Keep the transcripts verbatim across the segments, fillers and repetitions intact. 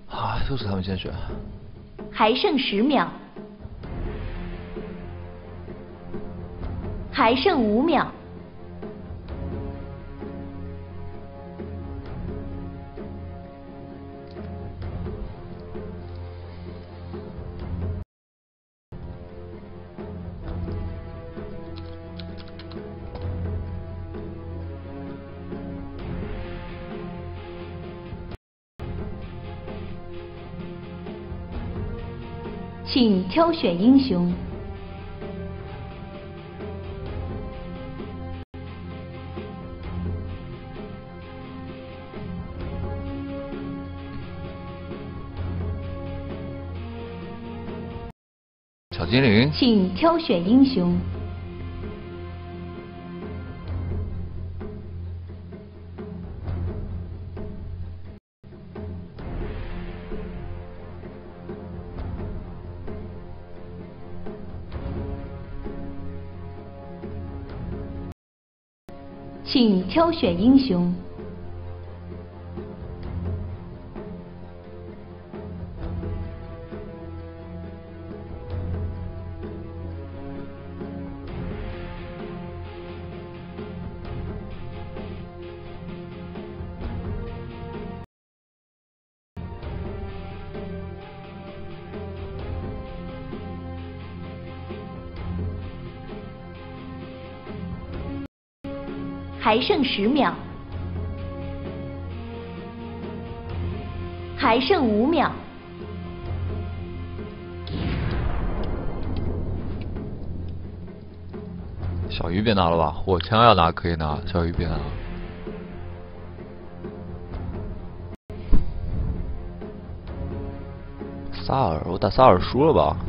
啊，又是他们先选。 还剩十秒，还剩五秒。 请挑选英雄。 小精灵。 请挑选英雄。请挑选英雄。还剩十秒，还剩五秒。 小鱼别拿了吧，火枪要拿可以拿，小鱼别拿。萨尔，我打萨尔输了吧？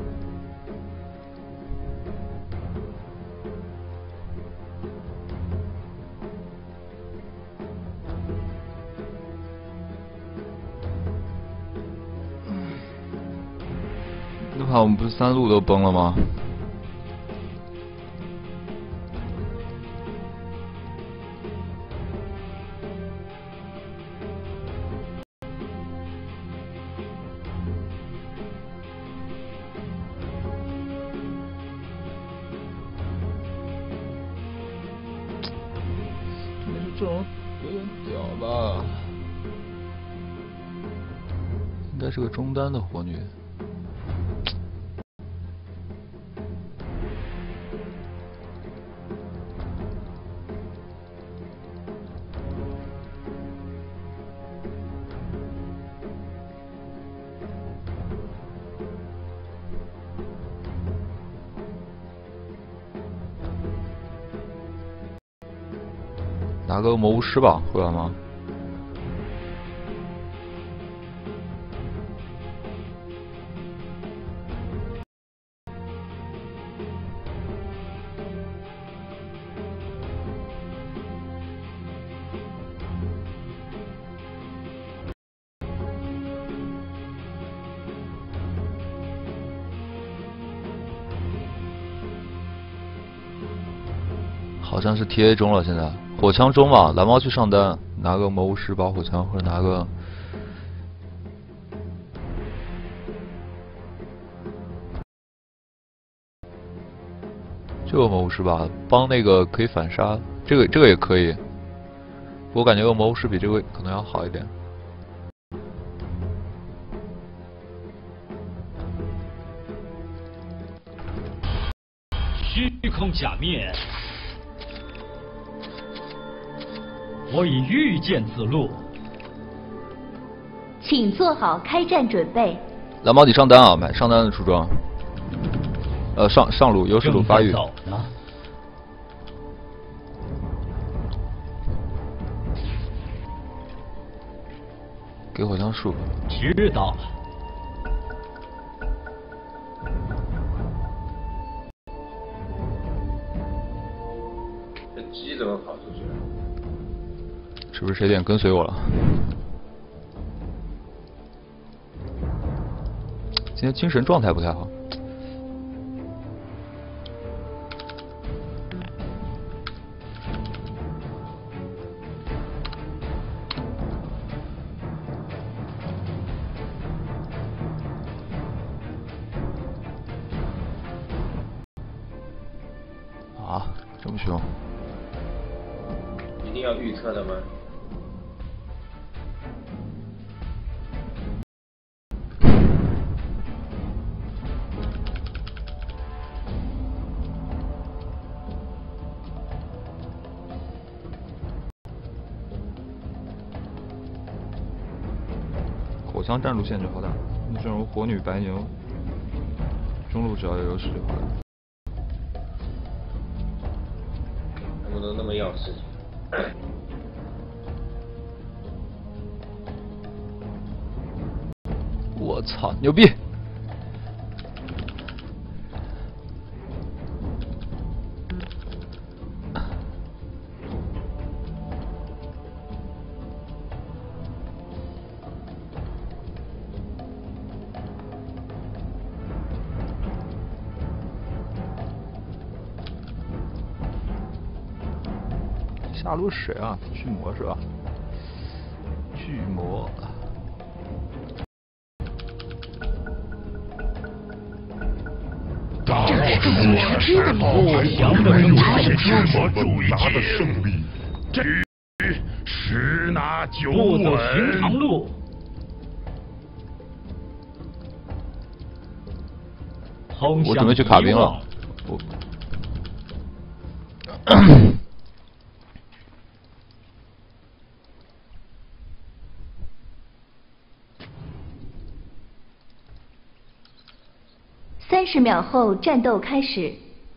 那盘我们不是三路都崩了吗？没事，这种有点屌吧？应该是个中单的火女。 拿个魔巫师吧，会玩吗？好像是 T A 中了，现在火枪中吧，蓝猫去上单，拿个魔巫师把火枪，或者拿个这个魔巫师吧，帮那个可以反杀，这个这个也可以，我感觉个魔巫师比这个可能要好一点。 虚空假面。 我已预见此路， 请做好开战准备。 蓝猫你上单啊，买上单的出装。呃，上上路优势路发育。 走呢。 给火枪术。 知道了。 这鸡怎么跑出去了？ 是不是谁点跟随我了？今天精神状态不太好。 这么凶？ 一定要预测的吗？ 火枪战路限制好大，正如火女、白牛，中路只要有优势就好了。 他们都那么要事情。 我操，牛逼！下路是谁啊？巨魔是吧？巨魔。 大漠是我不祥的征兆，是我主拿的胜利，这十拿九稳。 不走寻常路。 我准备去卡兵了。我。 三十秒后，战斗开始。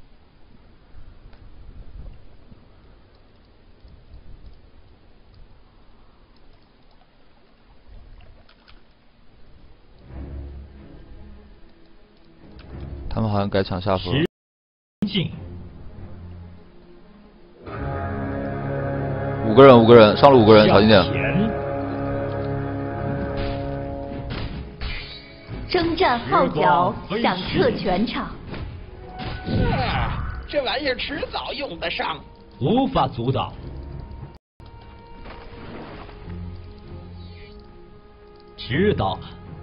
他们好像改抢下路了。五个人，五个人，上路五个人，小心点。 征战号角响彻全场。 啊，这玩意儿迟早用得上， 无法阻挡。知道了。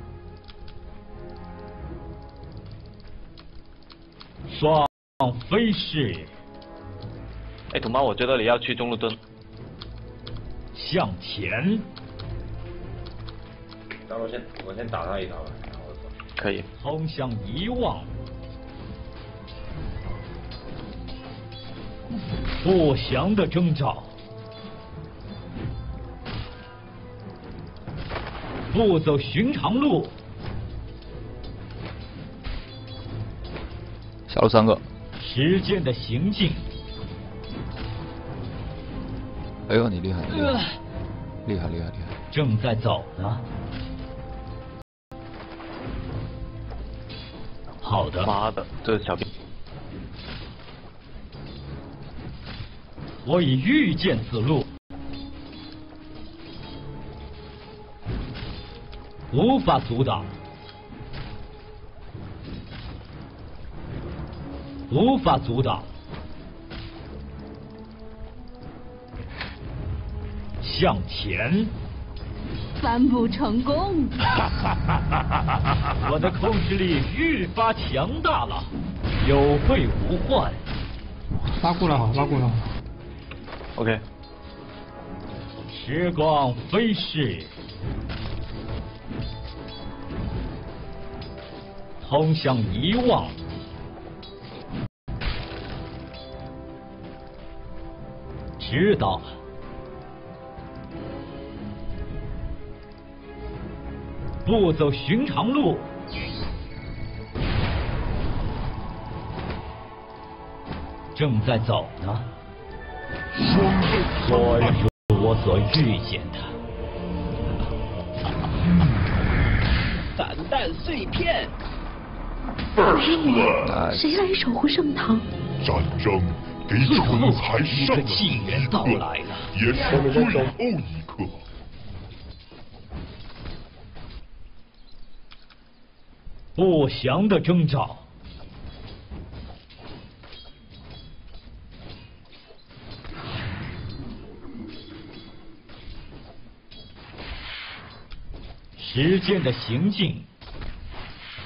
双飞士。 哎，土猫，我觉得你要去中路蹲。 向前。 那我先我先打他一刀吧。 可以。 通向遗忘，不祥的征兆，不走寻常路。 下路三个。 时间的行进。 哎呦，你厉害，厉害，厉害，厉害，厉害！ 正在走呢。好的。 妈的，这是小兵。 我已预见此路，无法阻挡，无法阻挡。向前。 反哺成功！ 我的控制力愈发强大了，有备无患。 拉过来好，拉过来好。 OK。 时光飞逝，通向遗忘。知道了。不走寻常路，正在走呢。果然如我所预见的。 散弹碎片。 谁来守护圣堂？ 战争给蠢材上了纪元到来了， 也是最后一刻。 不祥的征兆，时间的行进。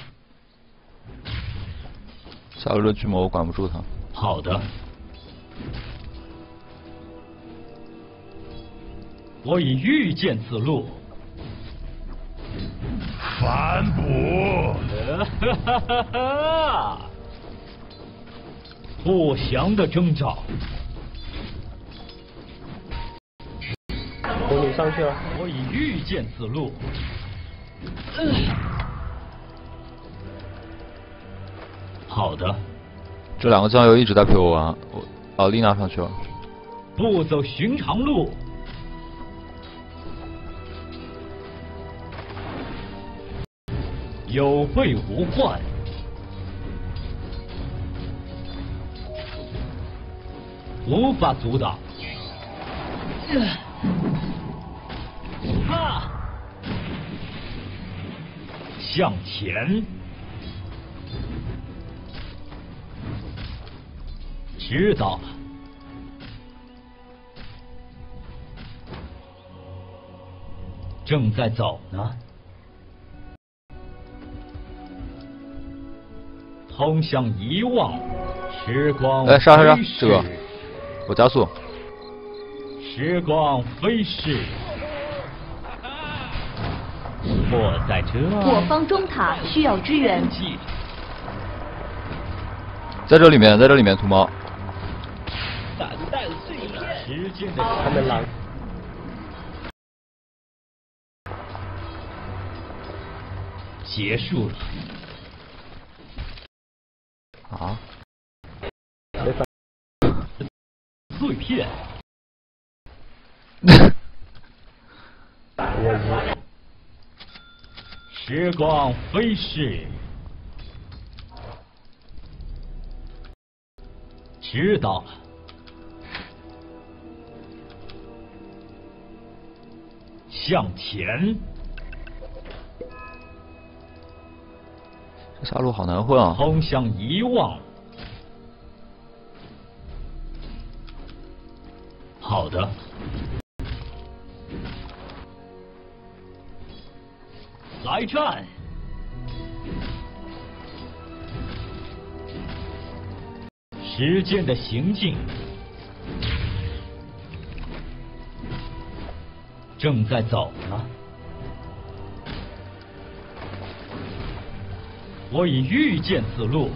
下路的巨魔我管不住他。 好的。 我已预见此路。 反哺！ 哈哈哈哈！不祥的征兆。 魔女上去了。 我已预见此路。好的。 这两个酱油一直在陪我玩。我哦，丽娜上去了。 不走寻常路。有备无患。无法阻挡。哈！向前。知道了。正在走呢。通向遗忘，时光哎，杀杀杀！ 飞逝这个，我加速。 时光飞逝，我在这。 我方中塔需要支援。 在这里面，在这里面，土猫。 散弹碎片。 时间的他们狼。 结束了。 啊！ 碎片。时光飞逝。知道了。向前。 这下路好难混啊！ 通向遗忘。好的。来战！时间的行进正在走呢。我已预见此路。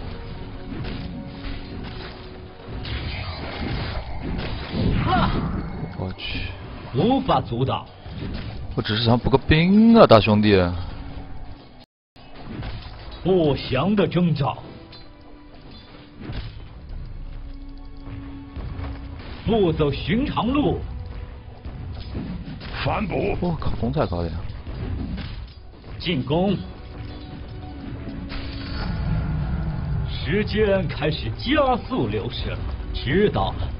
哈！ 我去， 无法阻挡。 我只是想补个兵啊，大兄弟。 不祥的征兆。不走寻常路。 反哺！ 我靠，攻太高点。 进攻。时间开始加速流逝了，知道了。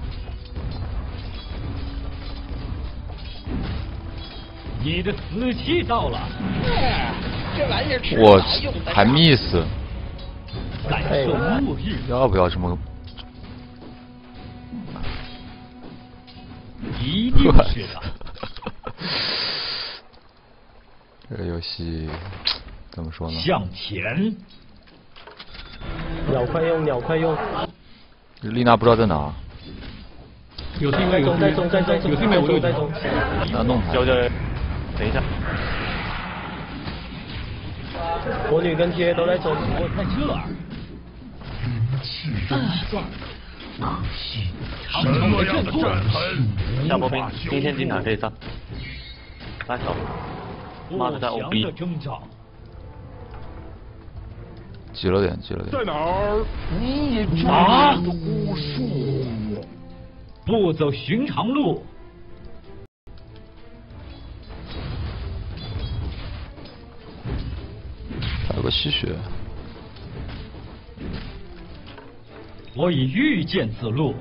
你的死期到了。 这玩意儿吃我早用的。 还 miss。 感受末日。 要不要这么？ 一定是的。 这个游戏怎么说呢？ 向前。 鸟快用，鸟快用。 丽娜不知道在哪。 有定位，有在中，在中，在中， 有定位，我在中。 那弄他。 交交，等一下。 魔女跟贴都在中。 我在这儿。 兵器仍在。 长城的阵图。 下波兵，兵线进塔可以上。拉手。妈的，在 O B。 急了点，急了点。 在哪儿？你啊！ 巫术。 不走寻常路。 还有个吸血。 我已预见此路。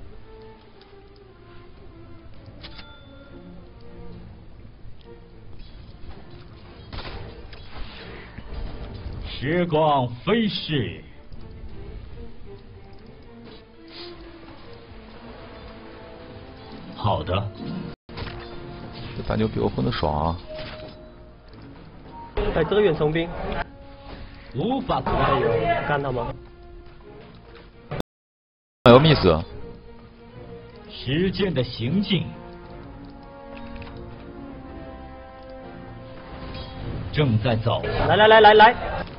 时光飞逝。好的。 这白牛比我混得爽啊！ 哎，这个远程兵。 无法阻哎挡。 呦，干他吗？ 还有 miss。 时间的行进正在走。 来来来来来，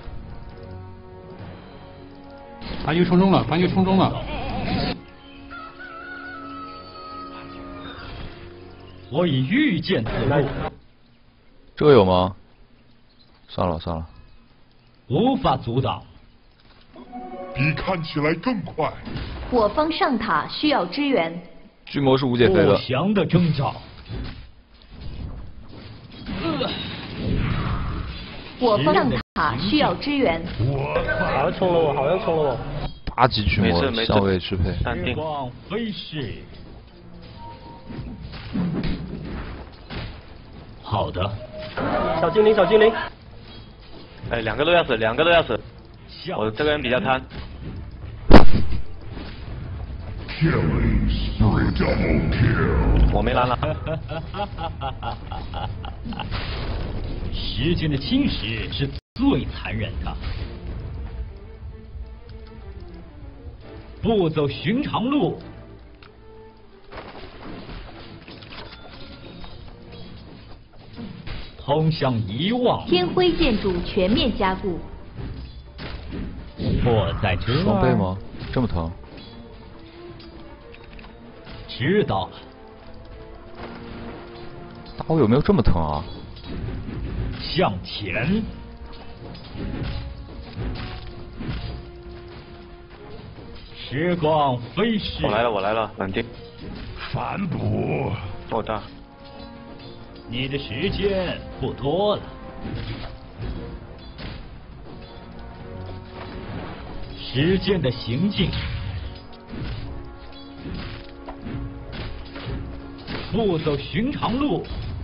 白牛冲中了，白牛冲中了。 我已预见此路， 这个有吗？算了算了， 无法阻挡。 比看起来更快。 我方上塔需要支援。 巨魔是无解飞的。 不祥的征兆。呃我方上塔需要支援。 好像冲了我，好像冲了我。 八级巨魔没事没事相位支配。 淡定时。光飞逝。好的。 小精灵，小精灵。哎，两个都要死，两个都要死。 像我这个人比较贪。 Killing spree double kill。 我没蓝了。 时间的侵蚀是最残忍的。不走寻常路。通向遗忘。 天辉建筑全面加固。 我在这儿。 双倍吗？这么疼？ 知道了。 打我有没有这么疼啊？ 向前。时光飞逝。 我来了，我来了，冷静。 反哺。 我大。 你的时间不多了。时间的行进。 不走寻常路。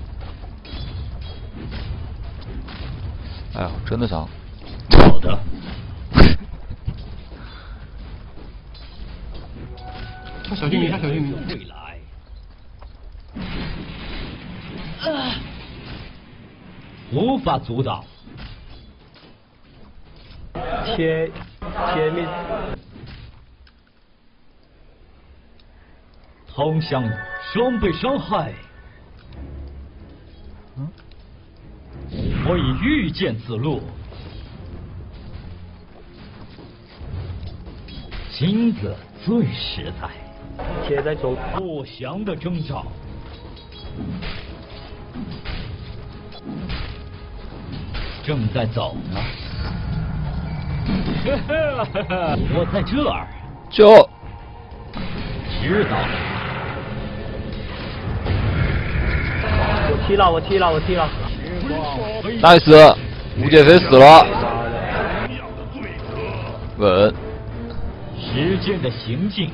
哎呀，真的想。 好的。 他小精灵，他小精灵。 未来。啊！无法阻挡。 贴贴面。 通向双倍伤害。 嗯， 我已预见此路。金子最实在。 贴在中。 不祥的征兆。正在走呢。我在这儿。 救！ 知道。 我踢了，我踢了，我踢了。 nice， 无解飞死了。稳。 时间的行进。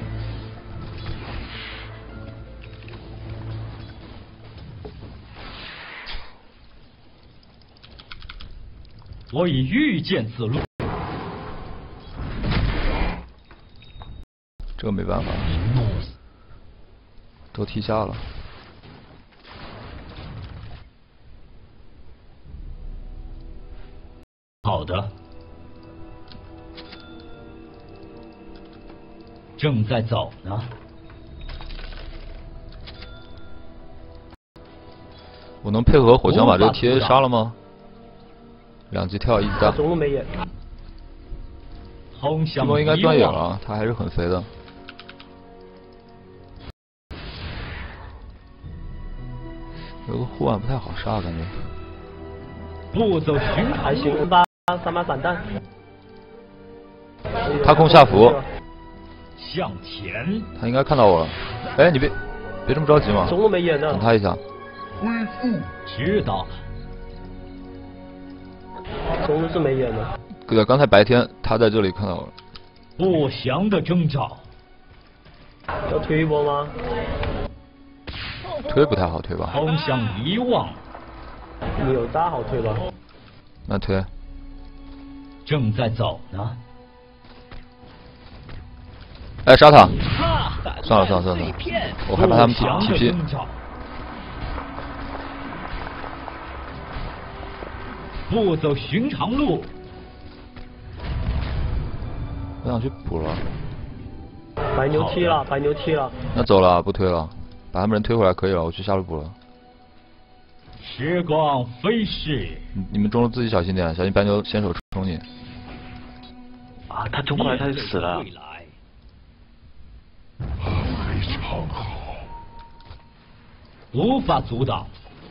我已预见此路。 这个没办法，都踢下了。 好的，正在走呢。 我能配合火枪把这个贴杀了吗？两级跳一级大。 中路没眼。 通向巨魔应该断野了，他还是很肥的。有个护腕不太好杀，感觉。 不走寻常还行吧。 三把散弹， 他控下符， 向前， 他应该看到我了。哎，你别别这么着急嘛， 中路没眼呢， 等他一下。 恢复， 知道了。 中路是没眼的。 对，刚才白天他在这里看到我了。 不祥的征兆。 要推一波吗？ 推不太好推吧。 通向遗忘。 你有大好推吧？ 那推。 正在走呢。 哎，杀他！算了算了算了，我害怕他们 T T P。 不走寻常路。 我想去补了。 白牛踢了，白牛踢了。 那走了，不推了，把他们人推回来可以了，我去下路补了。 时光飞逝。 你你们中路自己小心点，小心白牛先手冲你。 啊，他冲过来他就死了。 非常好。 无法阻挡。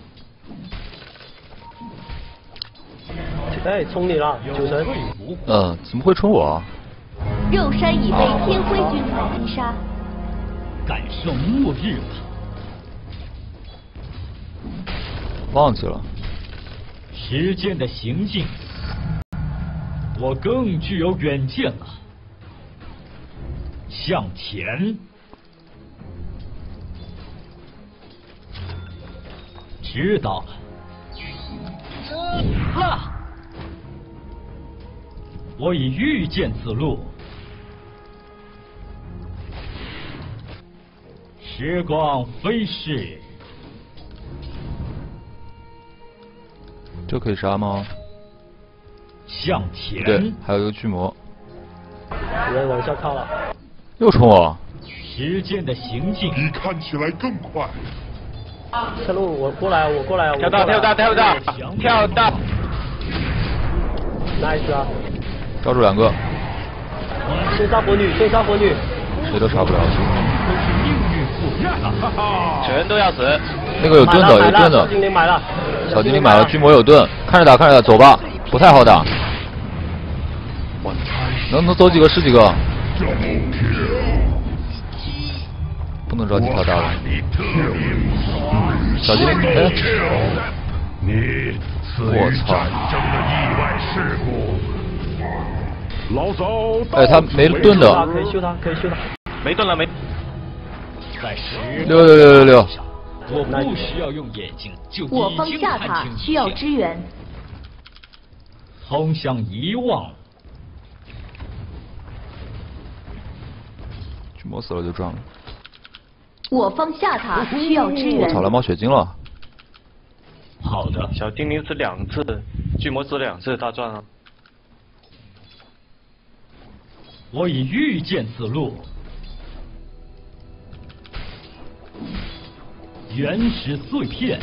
哎，冲你了，九神。 嗯，怎么会冲我啊？ 肉山已被天辉军团击杀。 感受末日吧。 忘记了。 时间的行进，我更具有远见了。向前。知道了。哈！我已预见此路。时光飞逝。 这可以杀吗？ 向前。 对，还有一个巨魔。 有人往下靠了。 又冲我。 时间的行进。 你看起来更快。 下路我过来，我过来，我跳大跳大跳大跳大 ，nice 啊！ 抓住两个。 先杀火女，先杀火女。 谁都杀不了。 全都要死。 那个有盾的，有盾的。 小精灵买了。 小精灵买了，巨魔有盾，看着打，看着打，走吧，不太好打。能能走几个是几个。不能着急跳大了。小精灵，哎， 你我操！ 战争的意外事故，老走。 哎，他没盾的。 可以修他，可以修他。 没盾了没。 在时六六六六六。 我不需要用眼睛就我方已经下塔看清需要支援。 通向遗忘。 巨魔死了就撞了。 我方下塔需要支援。 我操，蓝猫血晶了。 好的。 小精灵死两次，巨魔死两次，大赚了。 我已预见此路。原始碎片，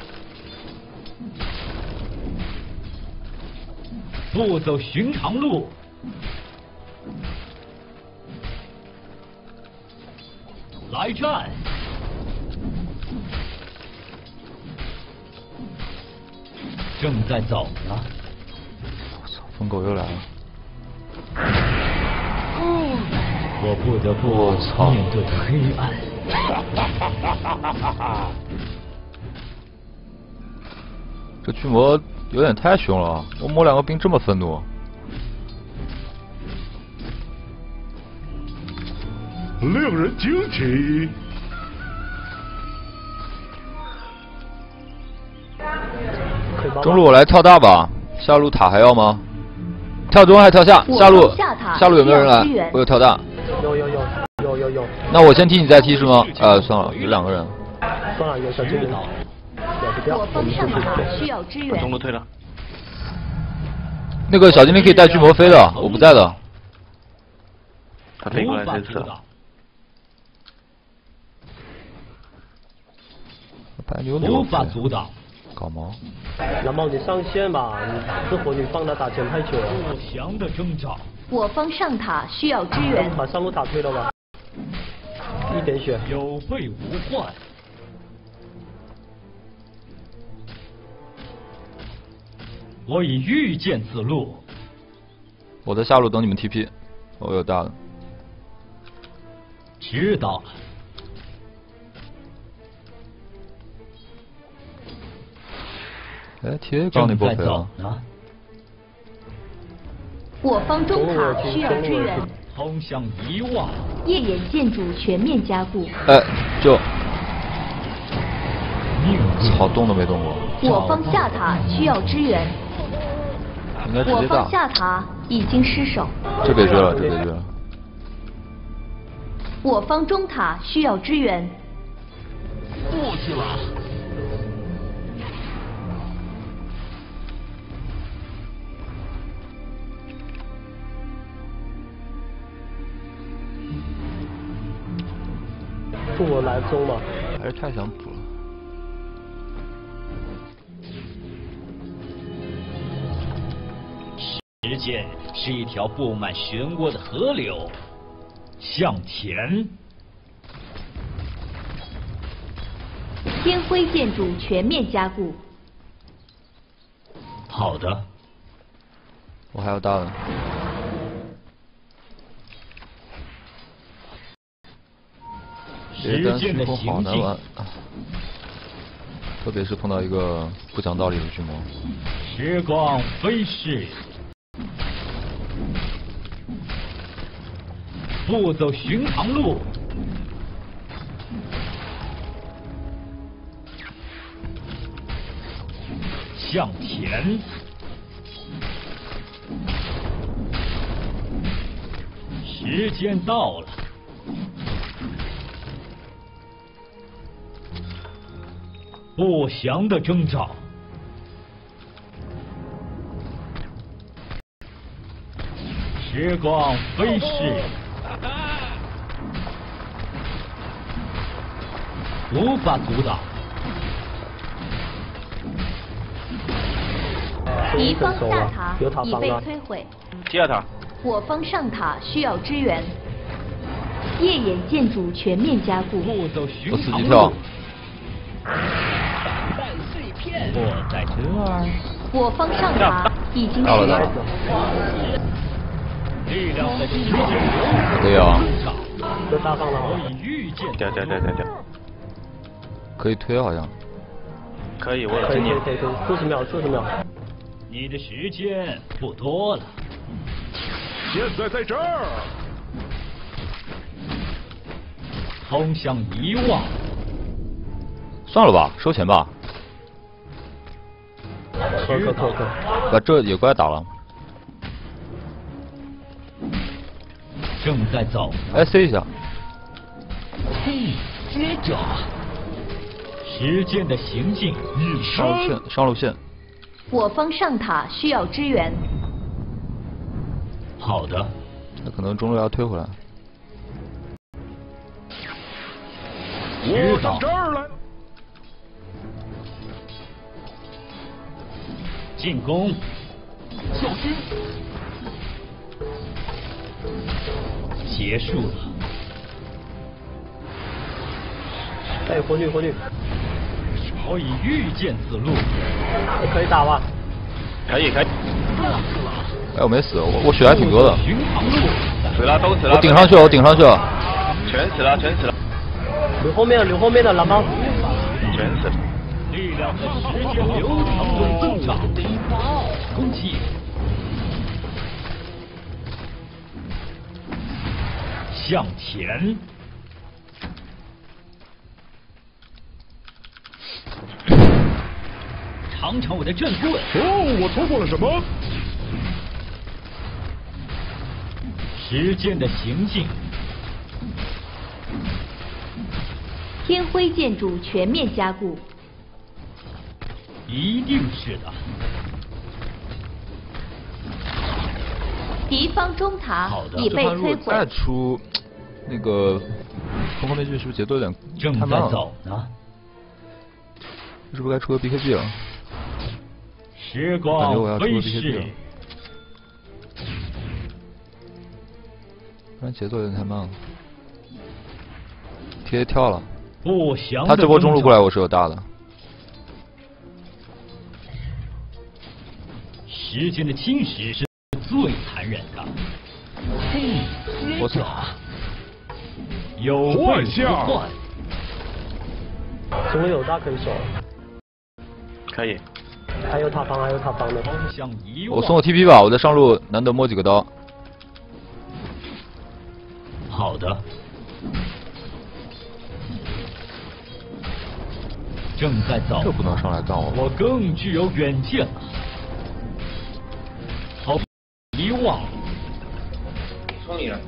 不走寻常路。来战！正在走呢。 我操，疯狗又来了。 我不得不面对黑暗。 这巨魔有点太凶了，我摸两个兵这么愤怒。 令人惊奇。 中路我来跳大吧，下路塔还要吗？跳中还跳下？下路下路有没有人来？我有跳大。 有有有有有有。 那我先踢你再踢是吗？呃，算了，有两个人。 算了，有小精灵。 我方上塔需要支援。 中路退了。 那个小精灵可以带巨魔飞的，我不在的。 他飞过来这次了。 白牛无法阻挡。 搞毛。 蓝猫，你上线吧，你这火女放他打前太久了。 不祥的征兆。 我方上塔需要支援。 把上路塔推了吧。一点血。 有备无患。我已预见此路。 我在下路等你们 T P， 我有大的。 知道了。 哎 ，T A 刚那波飞了。 我方中塔需要支援。 通向遗忘。 夜眼建筑全面加固。 哎，就。操，动都没动过。 我方下塔需要支援。 应该直接大。 我方下塔已经失守。 这别追了，这别追了。 我方中塔需要支援。 过去了。 助我来中嘛。 还是太想补了。 时间是一条布满漩涡的河流，向前。 天辉建筑全面加固。 好的。 我还要大的。 时间的行进。 特别是碰到一个不讲道理的巨魔。 时光飞逝，不走寻常路。向前。时间到了。不祥的征兆。时光飞逝，无法阻挡。 敌方下塔已被摧毁。 第二塔。 我方上塔需要支援。夜眼建筑全面加固。 不走寻常路。我自己跳。 我在这儿。 我方上塔已经失守。 力量在时间流对啊。 这大放了。 可以预见。 掉掉掉掉掉。 可以推好像。 可以，我有可以经验。 可以可以，四十秒，四十秒。 你的时间不多了。 现在在这儿。 通向遗忘。 算了吧，收钱吧。 可可可可。 把这野怪打了。 正在走。 哎 ，C 一下。 嘿，接着。时间的行进。 上路线，上路线。 我方上塔需要支援。 好的。 那可能中路要推回来。 我上这儿来。 进攻，小心！结束了。 哎，火炬火炬！ 我已预见此路。 可以打吧？ 可以可以。 哎，我没死，我我血还挺多的。 死了都死了。 我顶上去了，我顶上去了。 全死了，全死了。 留后面，留后面的蓝猫。 全死了。 力量的时间流淌中增长，攻击，向前，尝尝我的震棍。 哦，我错过了什么？ 时间的行进。 天辉建筑全面加固。 一定是的。 敌方中塔已被摧毁。 再出那个空空面具是不是节奏有点太慢了？ 正在走呢。 是不是该出个 B K B 了？ 时光飞逝。 不然节奏有点太慢了。贴跳了。 不祥。 他这波中路过来我是有大的。 时间的侵蚀是最残忍的。嘿， 我操！ 有备无患。 中路有大可以守。 可以。 还有塔防，还有塔防的。 我送我 T P 吧，我在上路难得摸几个刀。 好的。正在走。 这不能上来干我。 我更具有远见了。好，遗忘。 冲你了。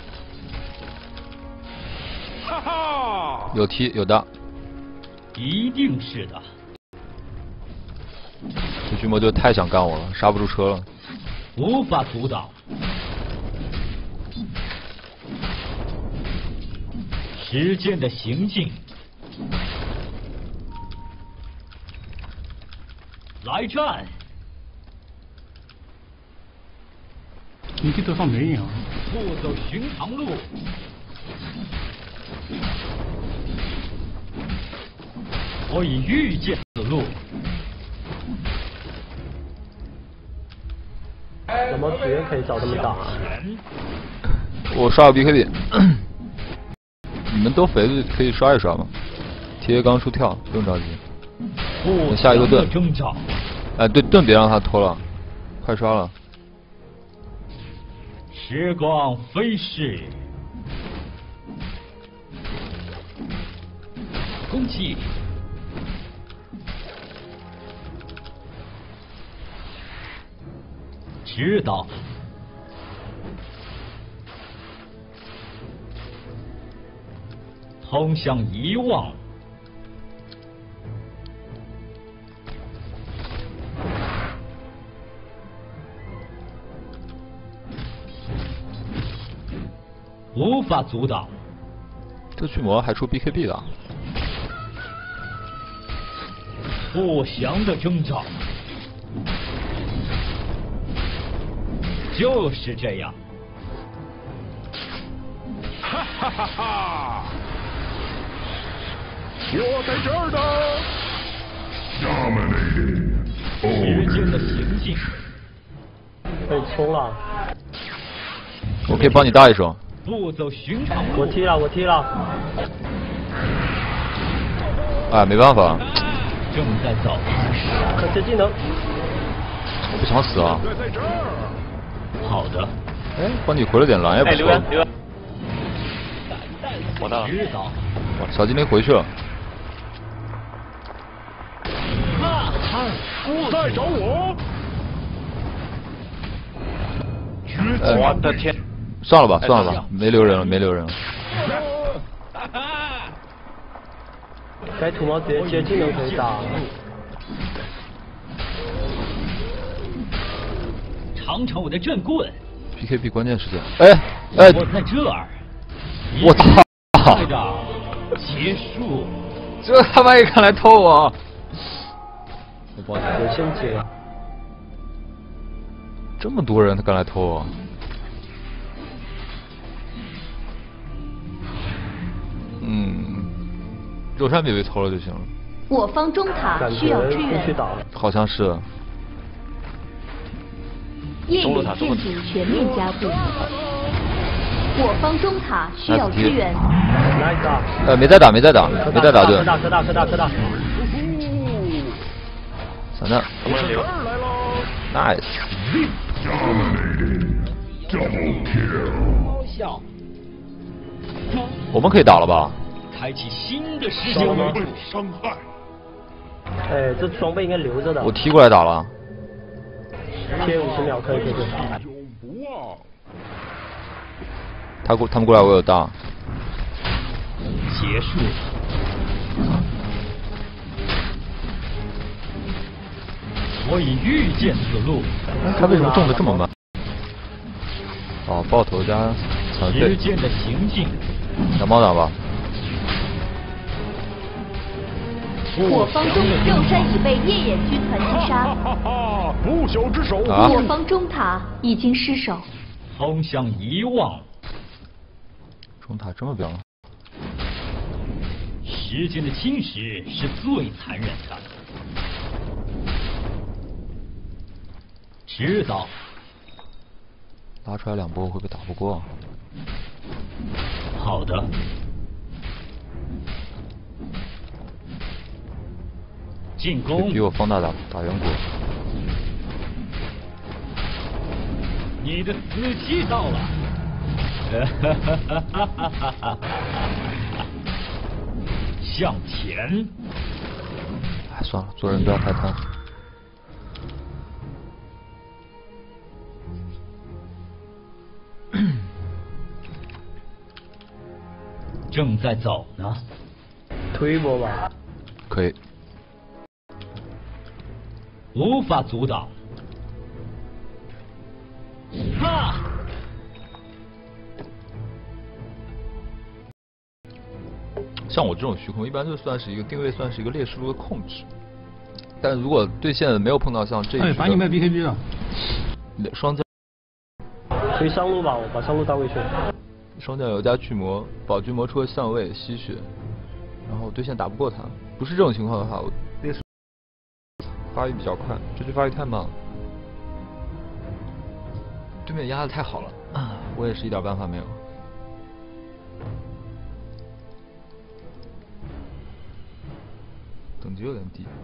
哈哈。 有踢有大。 一定是的。 这巨魔就太想干我了，刹不住车了。 无法阻挡。时间的行进。来战！ 你这得上没影啊！ 不走寻常路，我已预见此路。 怎么资源可以找这么大？ 我刷个 B K B， 你们都肥的可以刷一刷嘛。T A 刚出跳，不用着急。等下一个盾。哎，对，盾别让他拖了，快刷了。 时光飞逝，攻击。知道。通向遗忘。无法阻挡。 这驱魔还出 B K B 了。 不祥的征兆。就是这样。 哈哈哈哈！我在这儿呢。 时间的行进。 被冲了。 我可以帮你搭一手。 不走寻常路。 我踢了，我踢了。 哎，没办法。 正在走。 可惜技能。 我不想死啊。 好的。 哎，帮你回了点蓝也不错。 哎，留言留言。我到了。 知道。 小精灵回去了。 再找我！ 呃、 我的天！ 算了吧，算了吧，没留人了，没留人了。 该土猫直接接技能可以打。 尝尝我的震棍。 P K B 关键时间。哎哎！ 我在这儿。 我操！ 快点结束！ 这他妈也敢来偷我！ 我先接。 这么多人，他敢来偷我？嗯，肉山别被偷了就行了。 我方中塔需要支援。 好像是。 夜野建筑全面加固。我方中塔需要支援。 呃，没在打，没在打，没在打对。 科大科大科大科大。 散弹。Nice。 高效。 我们可以打了吧？ 开启新的世界。 被伤害。 哎，这装备应该留着的。 我踢过来打了。 贴五十秒可以可以。 永不忘。 他过，他们过来，我有大。 结束。我已预见此路。 他为什么中的这么慢？哦，爆头加残废。 时间的行进。 打猫打吧。 我方中肉山已被夜眼军团击杀。 不朽之手。 啊！ 我方中塔已经失守。 通向遗忘。 中塔这么彪。 时间的侵蚀是最残忍的。知道。 拉出来两波会不会打不过？ 好的。进攻。 比我放大打打远古。 你的死期到了。向前。 哎，算了，做人不要太贪。 正在走呢。 推一波吧。 可以。 无法阻挡。哈！ 像我这种虚空，一般就算是一个定位，算是一个劣势路的控制。但如果对线没有碰到像这一， 哎，把你卖 B K B 了。 双加。 回上路吧，我把上路带回去。 双将有加巨魔，保巨魔出了相位吸血，然后对线打不过他。不是这种情况的话，我劣势发育比较快，这局发育太慢了。对面压的太好了，啊，我也是一点办法没有。等级有点低。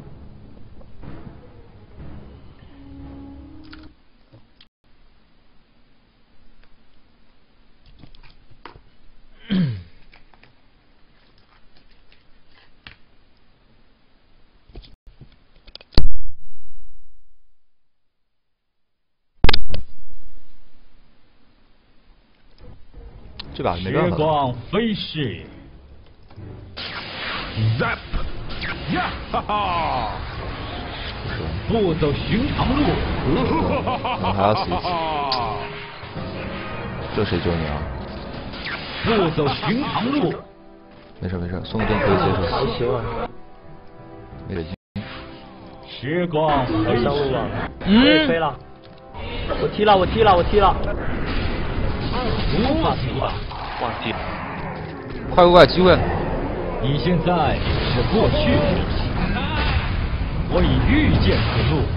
这把没办法。 时光飞逝。 Zap， 呀哈哈！ 不走寻常路。 我还要死一次。这谁救你啊？ 不走寻常路。 没事没事，送个盾可以接受。 还行啊。 没得劲。 时光飞上路吧。 嗯。 飞了。我踢了，我踢了，我踢了。 无法踢了， 忘记。 快快快，机会！ 你现在是过去，我已预见此路。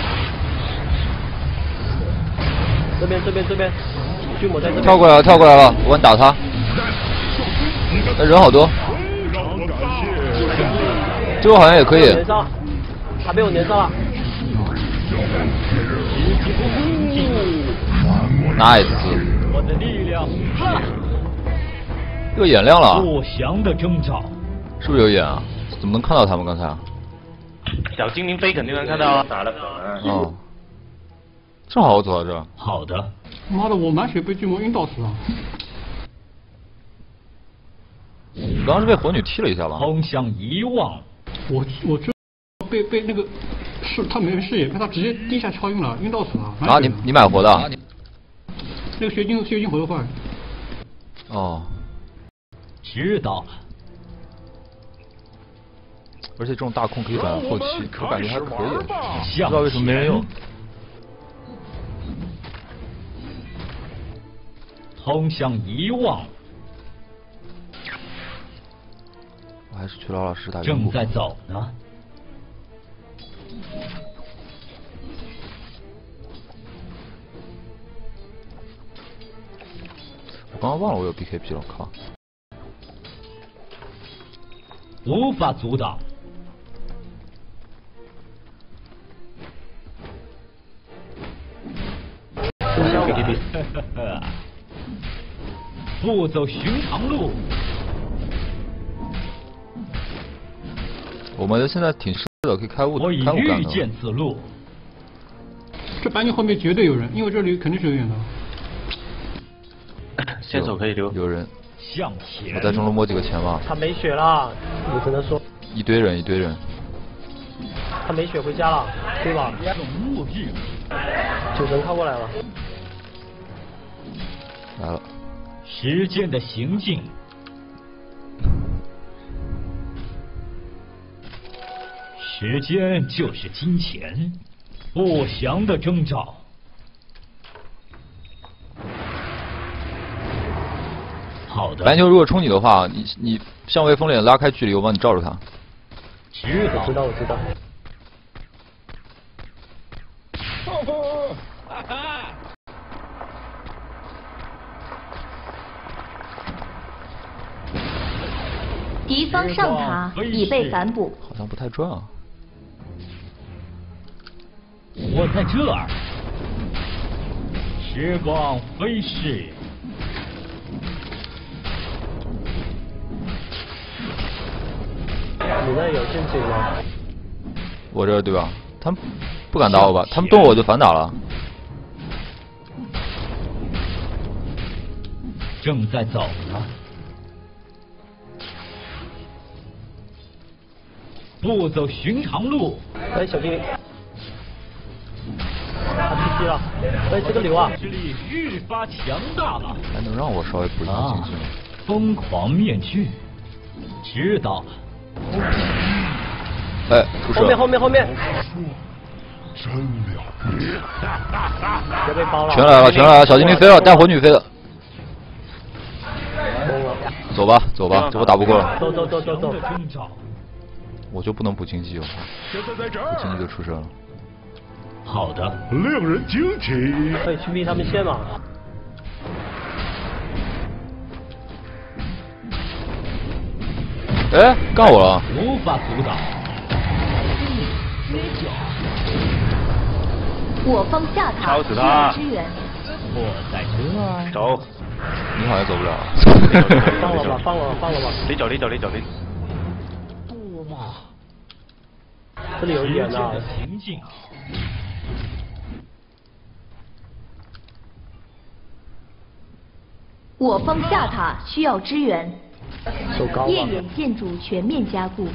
这边这边这边，巨魔在这边。 跳过来了，跳过来了，我敢打他。哎，人好多。这个好像也可以。 连上，他被我连上了。 Nice。 我的力量又眼亮了。 不祥的征兆。 是不是有眼啊？怎么能看到他们刚才？ 小精灵飞肯定能看到啊。 打了粉啊。 哦。正好我走到这。 好的。 妈的，我满血被巨魔晕倒死了。 你刚刚是被火女踢了一下吧？ 通向遗忘。 我我这被被那个是他没视野，被他直接地下敲晕了，晕到死了。 啊，你你买活的？啊、 那个血晶血晶回头快。 哦。 知道了。 而且这种大控可以转后期，我感觉还可以，不知道为什么没人用。 通向遗忘。 我还是去老老实实打。 正在走呢。 我刚刚忘了我有 B K B 了，靠！ 无法阻挡。不走寻常路。 我们现在挺适的，可以开雾的， 我已预见此路。 这白牛后面绝对有人，因为这里肯定是有人的。 线索可以留。 有人。 向前。 我在中路摸几个钱吧。 他没血了，你只能说。 一堆人，一堆人。 他没血回家了，对吧？ 末日。 酒神靠过来了。 来了。 时间的行进。时间就是金钱，不祥的征兆。好的。白牛如果冲你的话，你你相位风脸拉开距离，我帮你罩着他。 知道， 我知道，我知道。 敌方上塔已被反哺。 好像不太赚啊。 我在这儿。时光飞逝。 你那有陷阱吗？ 我这对吧？他们不敢打我吧？他们动我就反打了。 正在走呢。不走寻常路。 哎，小精灵，他 P P 了。哎，这个流啊！ 实力愈发强大了。 还能让我稍微补一下经济吗？ 疯狂面具，知道了。 哎，出事了！ 后面后面后面！ 真了不起！ 别被包了。 全来了，全来了！小精灵飞了，带火女飞了。 疯了。 走吧，走吧，这我打不过了。 走走走走走。 我就不能补经济哦，补经济就出事了。 好的， 令人惊奇。 可以去逼他们线嘛？ 哎，干我了！ 无法阻挡。 我方下塔需要支援。 我在这儿。 走。 你好像走不了。 放了吧，放了吧，放了吧。 离走，离走，离走，离。 不嘛。 这里有点啊。 行进。 我方下塔需要支援。 走高吧。 夜眼建筑全面加固。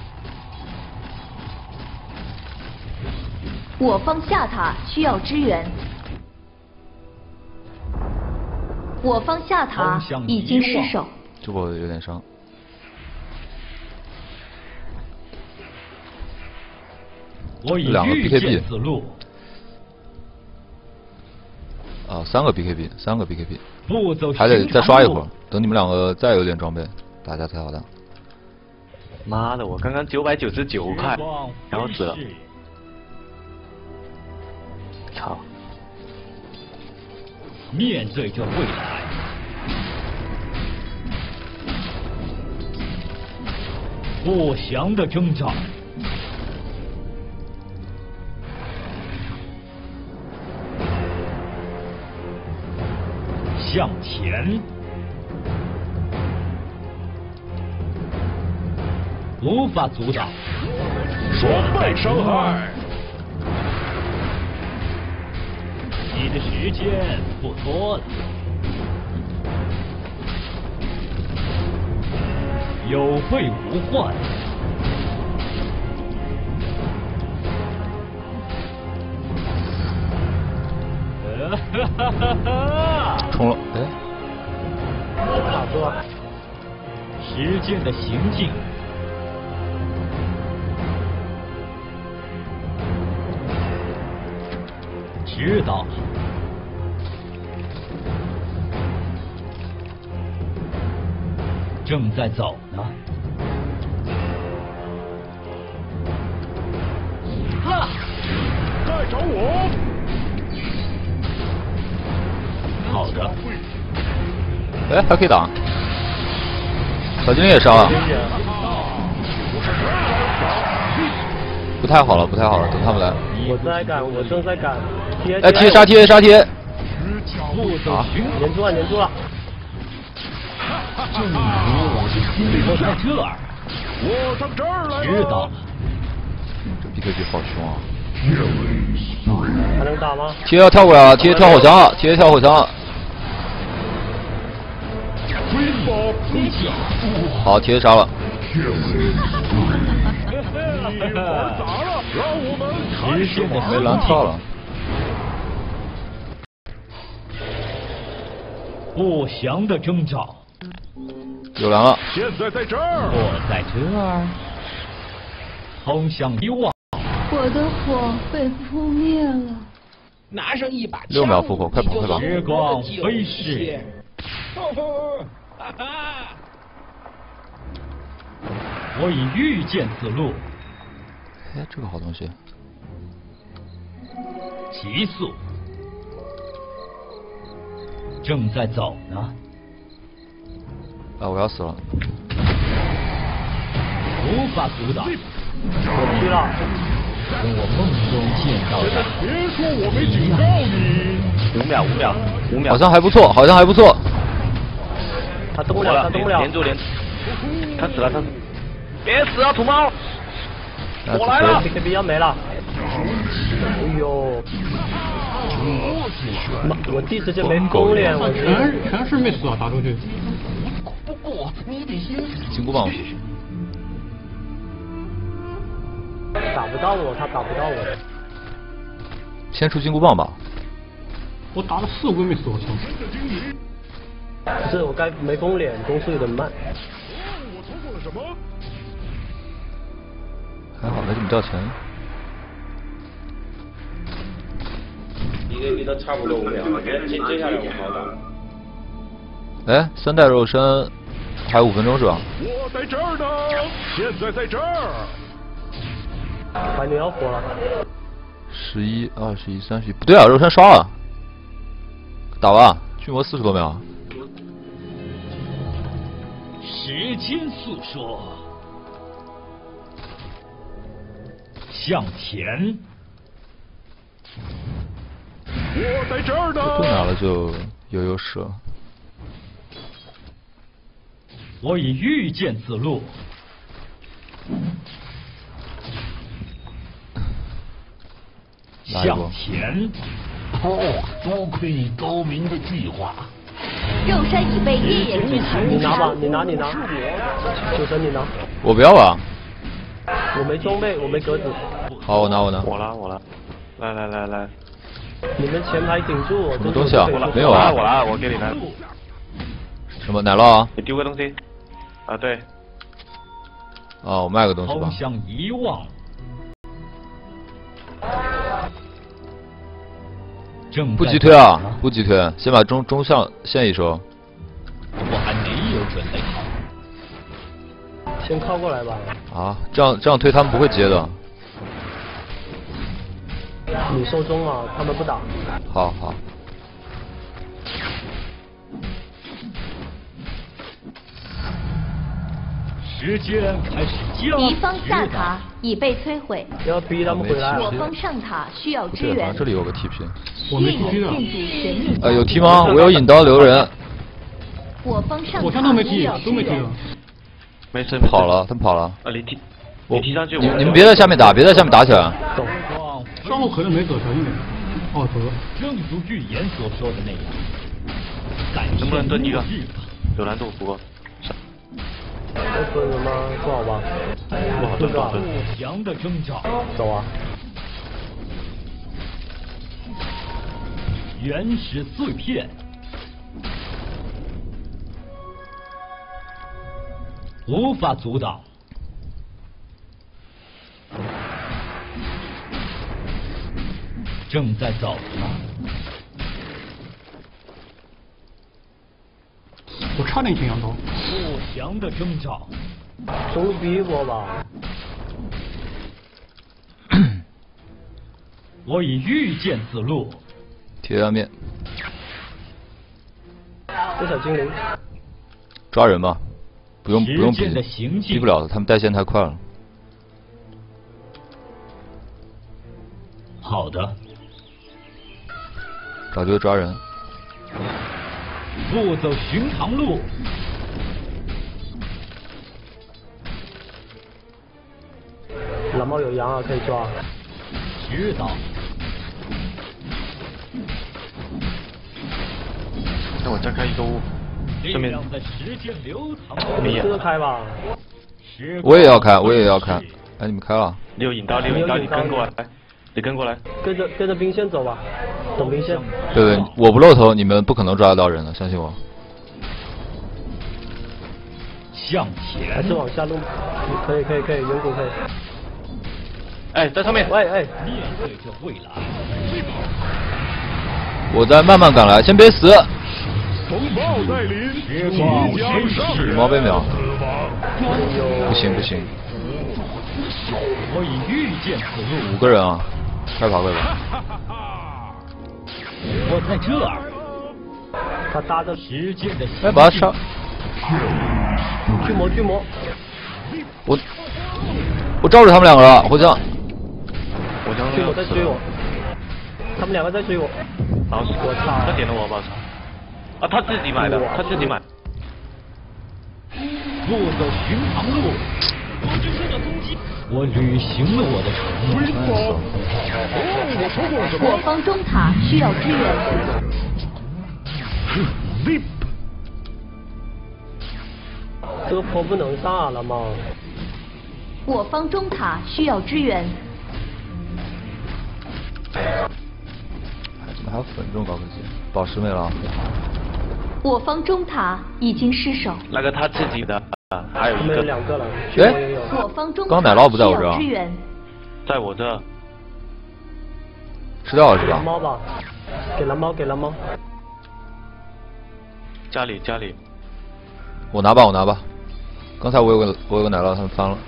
我方下塔需要支援。我方下塔已经失守。 这波有点伤。 我已两个 B K B。啊，三个 B K B， 三个 B K B。还得再刷一会儿，等你们两个再有点装备，大家才好打。 妈的，我刚刚九百九十九块，然后死了。操！ 面对着未来，不祥的征兆。向前，无法阻挡。 双倍伤害。 你的时间不多了，有备无患。哈哈哈哈！ 冲了，哎， 卡住了。 时间的行进，知道了。正在走呢。 哈！再找我。 好的。 哎，还可以打。小精灵也伤了。不太好了，不太好了，等他们来。 我正在赶，我正在赶。 哎，贴杀贴杀贴！ 啊！ 粘住了，粘住了。 正如我的心里在这儿。 我上这儿来了。 知道了。 这 B K B 好凶啊！ 还能打吗？ 贴要跳过来了，贴跳火枪了，贴跳火枪了。好，贴杀了。没蓝跳了。 不祥的征兆。 有蓝了。 现在在这儿。 我在这儿。通向希望。 我的火被扑灭了。 拿上一把枪， 六秒复活，快跑快跑！ 时光飞逝。 哈哈！ 我已预见此路。 哎，这个好东西。 急速。正在走呢。 啊，我要死了。 无法阻挡。 我去了。 跟我梦中见到的。 别说我没警告你。 五秒，五秒，五秒。 好像还不错，好像还不错。 他动不了，他动不了。 连住连。他死了，他。别死啊，土猫！ 我来了 ，B K B 要没了。哎呦！妈，我第一时间没攻脸，我全全是没死啊，打出去。 不过你得先金箍棒。 打不到我，他打不到我。 先出金箍棒吧。 我打了四五个没死，我操！ 不是，我该没攻脸，攻速有点慢。 我错过了什么？ 还好没怎么掉钱。 个离他差不多五秒了，接接接下来我好打。 哎，三代肉身还有五分钟是吧？ 我在这儿呢，现在在这儿。 白牛要火了。 十一、二十一、三十一，不对啊，肉身刷了，打吧，巨魔四十多秒。 时间诉说，向前。 我在这儿呢。 盾拿了就有优势了。 我已预见此路。向前。 哦，多亏你高明的计划。 肉山已被夜眼之thần 你拿吧， 杀。 你拿你拿，酒神你拿。 我不要啊。 我没装备，我没格子。 好，我拿我拿。 我拿我拿，来来来来。 你们前排顶住我。 什么东西啊？没有啊。 我来，我给你来。 什么奶酪啊？ 你丢个东西。啊对。 啊，我卖个东西吧。 好像遗忘。 不急推啊，不急推，先把中中象线一收。 我还没有准备好。 先靠过来吧。 啊，这样这样推他们不会接的。 你收中啊，他们不打。 好好。 时间开始加。 敌方下塔已被摧毁。 要逼他们回来。 我方上塔需要支对， 援。 这里有个 T P。 我没 T P 的。 呃，有 T 吗？我有引刀留人。 我方上我看都没 T，都没 T 了。 没事。 跑了，他们跑了。 啊，你踢，我踢上去。 你你们别在下面打，别在下面打起来。 走。 上路可能没走成一点。哦，走了。 正如预言所说的那样。 能不能蹲一个？有难度，不过。 我蹲了吗？不好吧？ 不好蹲，不好蹲。 不祥的征兆。 走啊！ 原始碎片。无法阻挡。正在走。 我差点进羊头。 不祥的征兆。 总比我吧。 我已预见此路。 贴上面。 这小精灵。 抓人吧。不用不用逼，逼不了的，他们带线太快了。 好的。 找机会抓人。 不走寻常路。 蓝猫有羊啊，可以抓。 知道。 那我再开一个屋。 顺便让在时间流淌。 你这个开吧。 我也要开，我也要开。哎，你们开了。 你有引刀，你有引刀，你跟过来，你跟过来。 跟着跟着兵线走吧，等兵线。 对对，我不露头，你们不可能抓得到人的，相信我。 向前。 还是往下路，可以可以可以，远古可以。 哎，在上面。 喂哎。 面对着未来。 我在慢慢赶来，先别死。 风暴带领，即将上羽毛被秒。不行不行。 我已预见此路。 五个人啊，快跑快跑！ 我在这儿。 他搭着时间的。 哎，把他杀！ 巨魔巨魔。 我我罩着他们两个了，藿香。 藿香。 巨魔在追我。他们两个在追我。 我操！他点了我吧？啊，他自己买的，他自己买。 不走寻常路。我只受到攻击。我履行了我的承诺。 我方中塔需要支援。 这个坡不能上了吗？ 我方中塔需要支援。 哎，怎么还有粉这种高科技？宝石没了。 我方中塔已经失守。 那个他自己的，啊、还有一个。 有两个了。 哎， 我方中刚奶酪不在我这儿。 支援。 在我这。 吃掉了是吧？ 蓝猫吧，给蓝猫，给蓝猫。 家里家里。 我拿吧，我拿吧。刚才我有个我有个奶酪，他们翻了。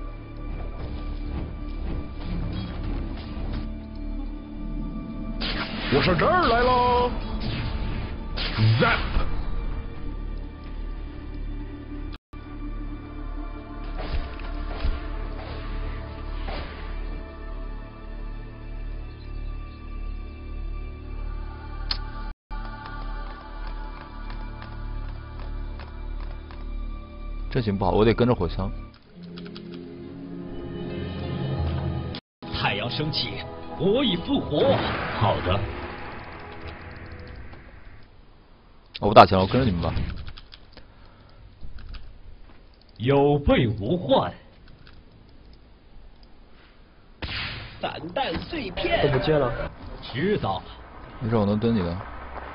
我上这儿来喽 ！Zap。 阵型不好，我得跟着火枪。 太阳升起，我已复活。好的。 我不打钱了，我跟着你们吧。 有备无患。 散弹碎片都不见了。 知道了。 没事，我能蹲你的。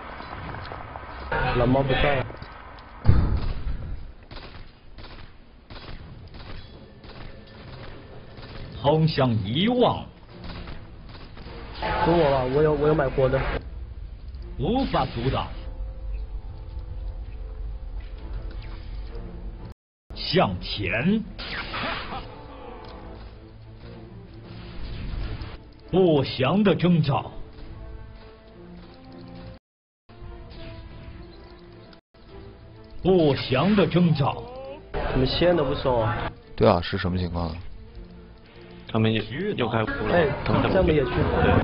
蓝猫不在。 通向遗忘。 跟我吧，我有我有买锅的。 无法阻挡。向前。不祥的征兆。不祥的征兆。 你们线都不收啊？ 对啊，是什么情况？ 他们又又开服了， 哎， 他们这样也去。 对。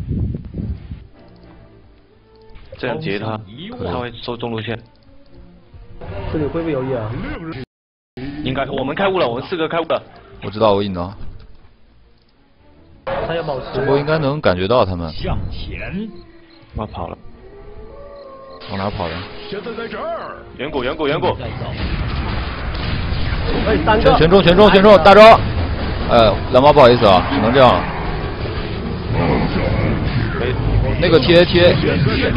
这样截他，他会收中路线。 这里会不会有野啊？ 应该，我们开悟了，我们四个开悟了。 我知道我赢了。 他要保持。 我应该能感觉到他们。 向前。 我跑了。 往哪跑的？ 现在在这儿。 远古，远古，远古。 哎，三个。 全全中，全中，全中，大招。呃，蓝猫不好意思啊，只能这样了。那个贴贴。 时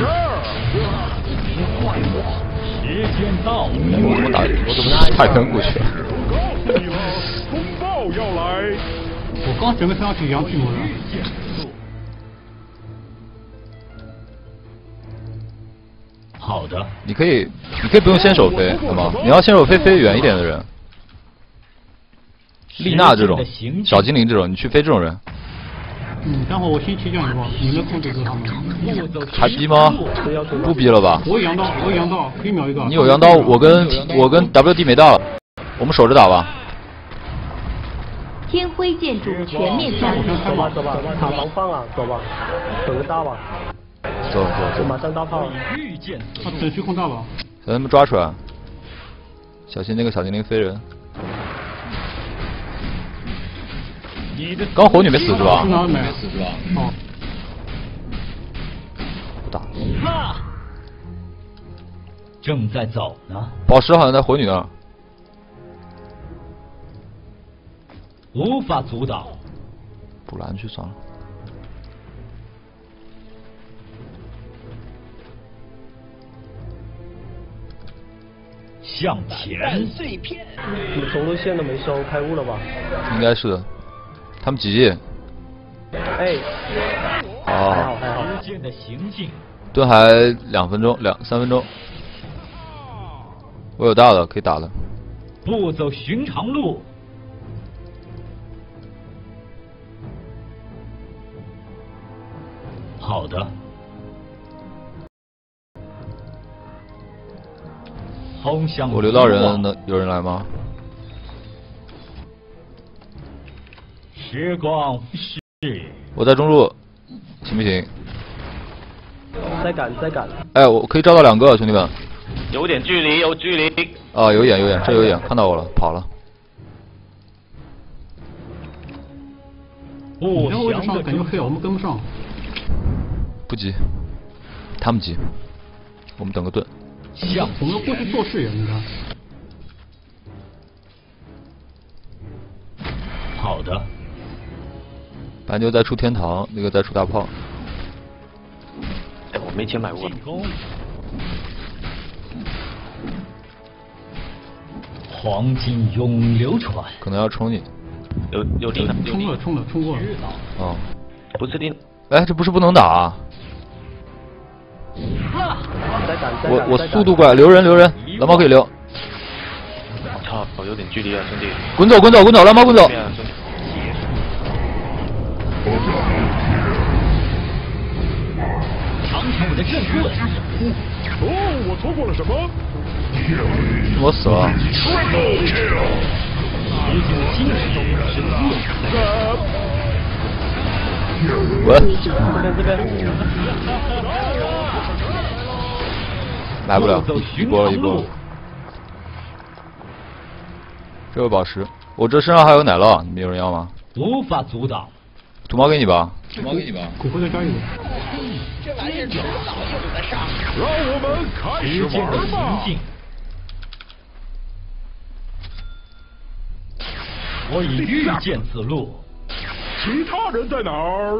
间到， 我怎么打？我怎么太坑过去了？ 风暴要来！ 我刚准备上去羊巨魔了。 好的。 你可以，你可以不用先手飞，好吗？你要先手飞飞远一点的人。丽娜这种小精灵这种，你去飞这种人。 嗯，待会我先切降一波，你们控制住他们。 还逼吗？不逼了吧？ 我有羊刀，我有羊刀，可以秒一个。 你有羊刀，我跟我跟 W D 没到，我们守着打吧。 天辉建筑全面加入。 走吧走吧，塔防放啊，走吧，走个大吧。 走走走。 马上大炮。 他整虚控大吧。 把他们抓出来，小心那个小精灵飞人。刚火女没死是吧？ 没死是吧？哦。 不打。 正在走呢。 宝石好像在火女那儿。 无法阻挡。 补蓝去算了。 向前。 碎片。 你们中路线都没收，开悟了吧？ 应该是的。他们几级？ 哎。 好。 还好还好。 时间的行进。 盾还两分钟，两三分钟。我有大的，可以打了。 不走寻常路。好的。通向我留到人能有人来吗？ 时光是。 我在中路，行不行？ 再赶再赶。 哎，我可以招到两个兄弟们。 有点距离，有距离。 啊，有眼有眼，这有眼，看到我了，跑了。 不祥的感觉黑，我们跟不上。 不急，他们急，我们等个盾。 像我们要过去做事呀，应该。 好的。 白牛在出天堂，那个在出大炮。 哎，我没钱买物。 黄金永流传。 可能要冲你。 有有丁， 冲了冲了冲过了。 哦。 不是丁。 哎，这不是不能打啊！我我速度过来，留人留人，蓝猫可以留。 我操，我有点距离啊，兄弟。 滚走滚走滚走，蓝猫滚走。 尝尝我的震棍。 哦，我错过了什么？ 我死了。 时间的侵蚀是最残忍。 滚！ 这边这边。 来不了，一波了一波了。这个宝石，我这身上还有奶酪，你们有人要吗？ 无法阻挡。 土猫给你吧，土猫给你吧。 骨灰再加一个。 这玩意儿迟早就得上。 让我们开始玩吧。 我已预见此路。 其他人在哪儿？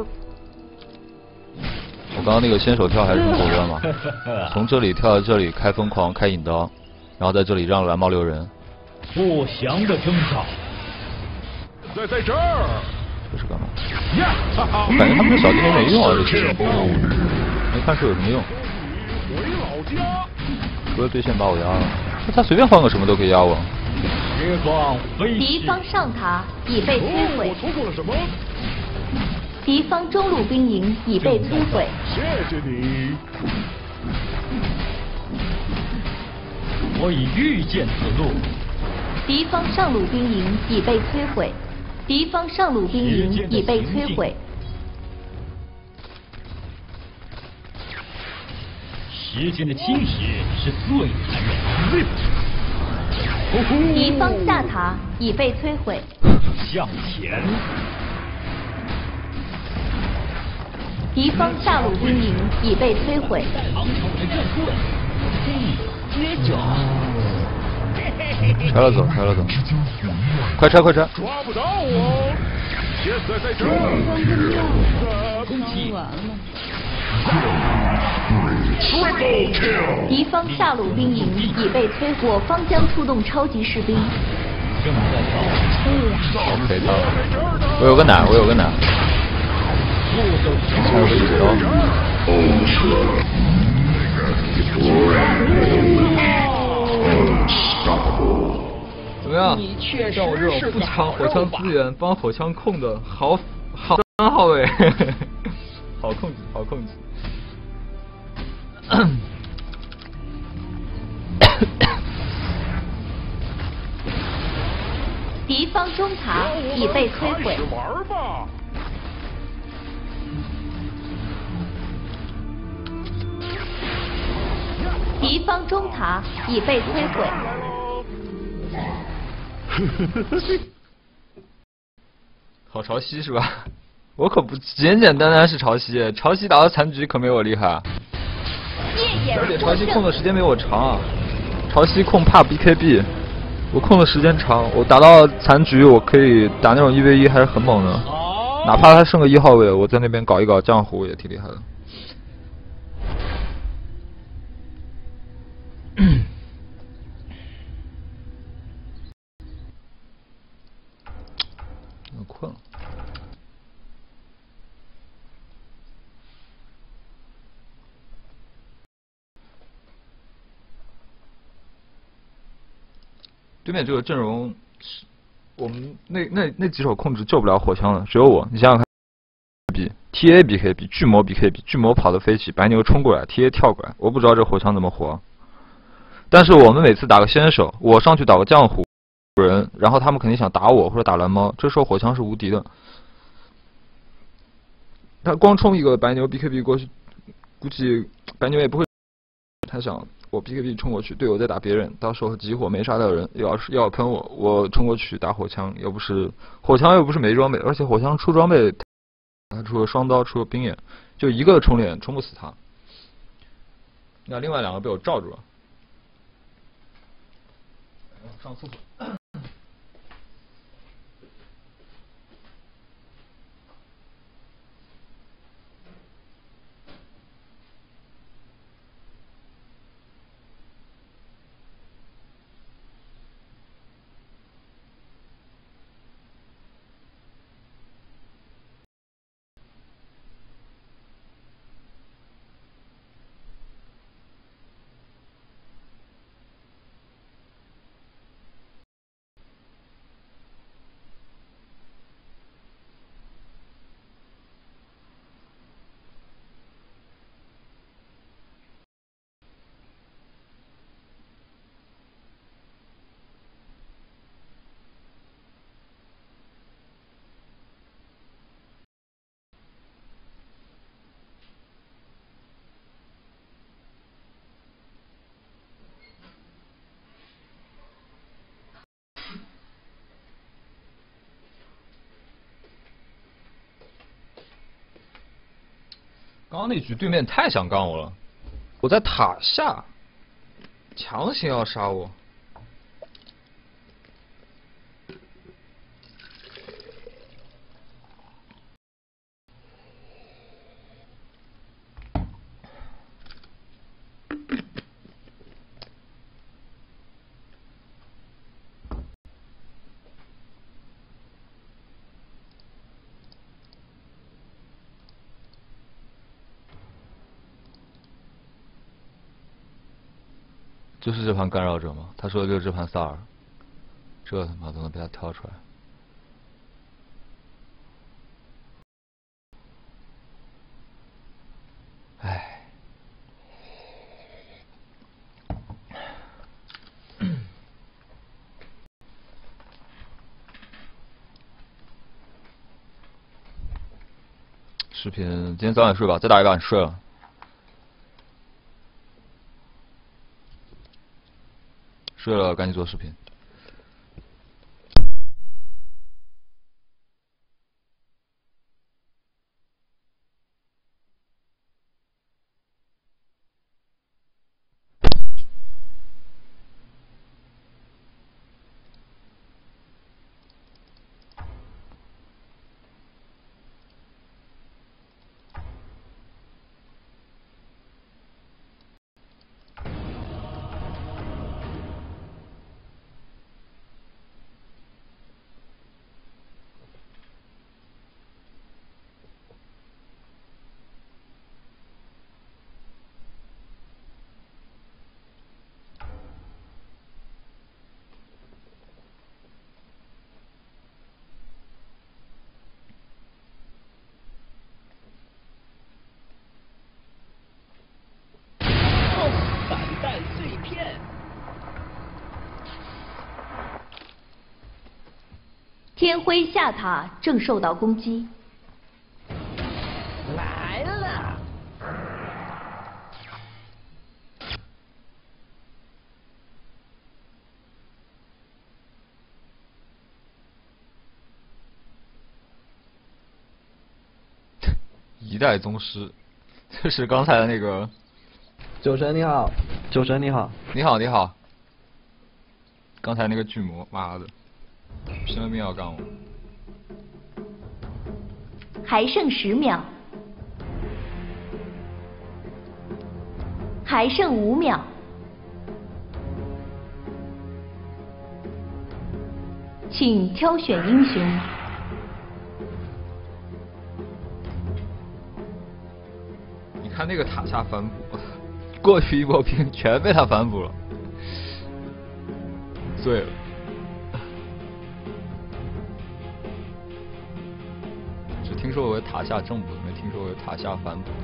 我刚刚那个先手跳还是很手段嘛，从这里跳到这里开疯狂开引刀，然后在这里让蓝猫留人。 不祥的征兆。 在在这儿。 这是干嘛？我感觉他们的小技能没用啊，这些没看出有什么用。 回老家。 除了对线把我压了，他随便换个什么都可以压我。 时光飞逝。 敌方上塔已被摧毁。 我错过了什么？ 敌方中路兵营已被摧毁。 谢谢你。 我已预见此路。 敌方上路兵营已被摧毁。敌方上路兵营已被摧毁。 时间的侵蚀是最残忍的。 敌方下塔已被摧毁。 向前。 敌方下路兵营已被摧毁。 尝尝我的震棍。接着。 拆了走，拆了走，快拆快拆！ 抓不到我，现在在这儿。 空气。 敌方下路兵营已被摧毁，我方将出动超级士兵。 正在找。 我赔他了，我有个奶，我有个奶。还有个引怎么样？像我这种不抢火枪资源，帮火枪控的好好三号位，好控制，好控制。 敌方中塔已被摧毁。 玩吧。 敌方中塔已被摧毁。 好潮汐是吧？我可不简简单单是潮汐，潮汐打到残局可没我厉害啊！而且潮汐控的时间没我长啊，潮汐控怕 B K B， 我控的时间长，我打到残局我可以打那种一 v 一还是很猛的，哪怕他剩个一号位，我在那边搞一搞浆糊也挺厉害的。我困了。对面这个阵容，我们那那那几手控制救不了火枪的，只有我。你想想看 ，B T A B K B 巨魔 B K B 巨魔跑得飞起，白牛冲过来 ，T A 跳过来，我不知道这火枪怎么活。但是我们每次打个先手，我上去打个浆糊人，然后他们肯定想打我或者打蓝猫，这时候火枪是无敌的。他光冲一个白牛 B K B 过去，估计白牛也不会。他想我 B K B 冲过去，队友在打别人，到时候集火没杀掉人，要是要喷我，我冲过去打火枪，又不是火枪又不是没装备，而且火枪出装备，他出了双刀，出了冰眼，就一个冲脸冲不死他。那另外两个被我罩住了。上厕所。 刚刚那局对面太想杠我了，我在塔下，强行要杀我。就是这盘干扰者吗？他说的就是这盘萨尔，这他妈都能被他挑出来。唉，视频今天早点睡吧，再打一把你睡了。睡了，赶紧做视频。 天辉下塔正受到攻击。 来了！ 一代宗师，这是刚才的那个。 酒神你好，酒神你好， 你好你好。刚才那个巨魔，妈的！拼了命要干我！ 还剩十秒，还剩五秒，请挑选英雄。 你看那个塔下反哺，过去一波兵全被他反哺了，醉了。听说我有塔下正补，没听说我有塔下反补。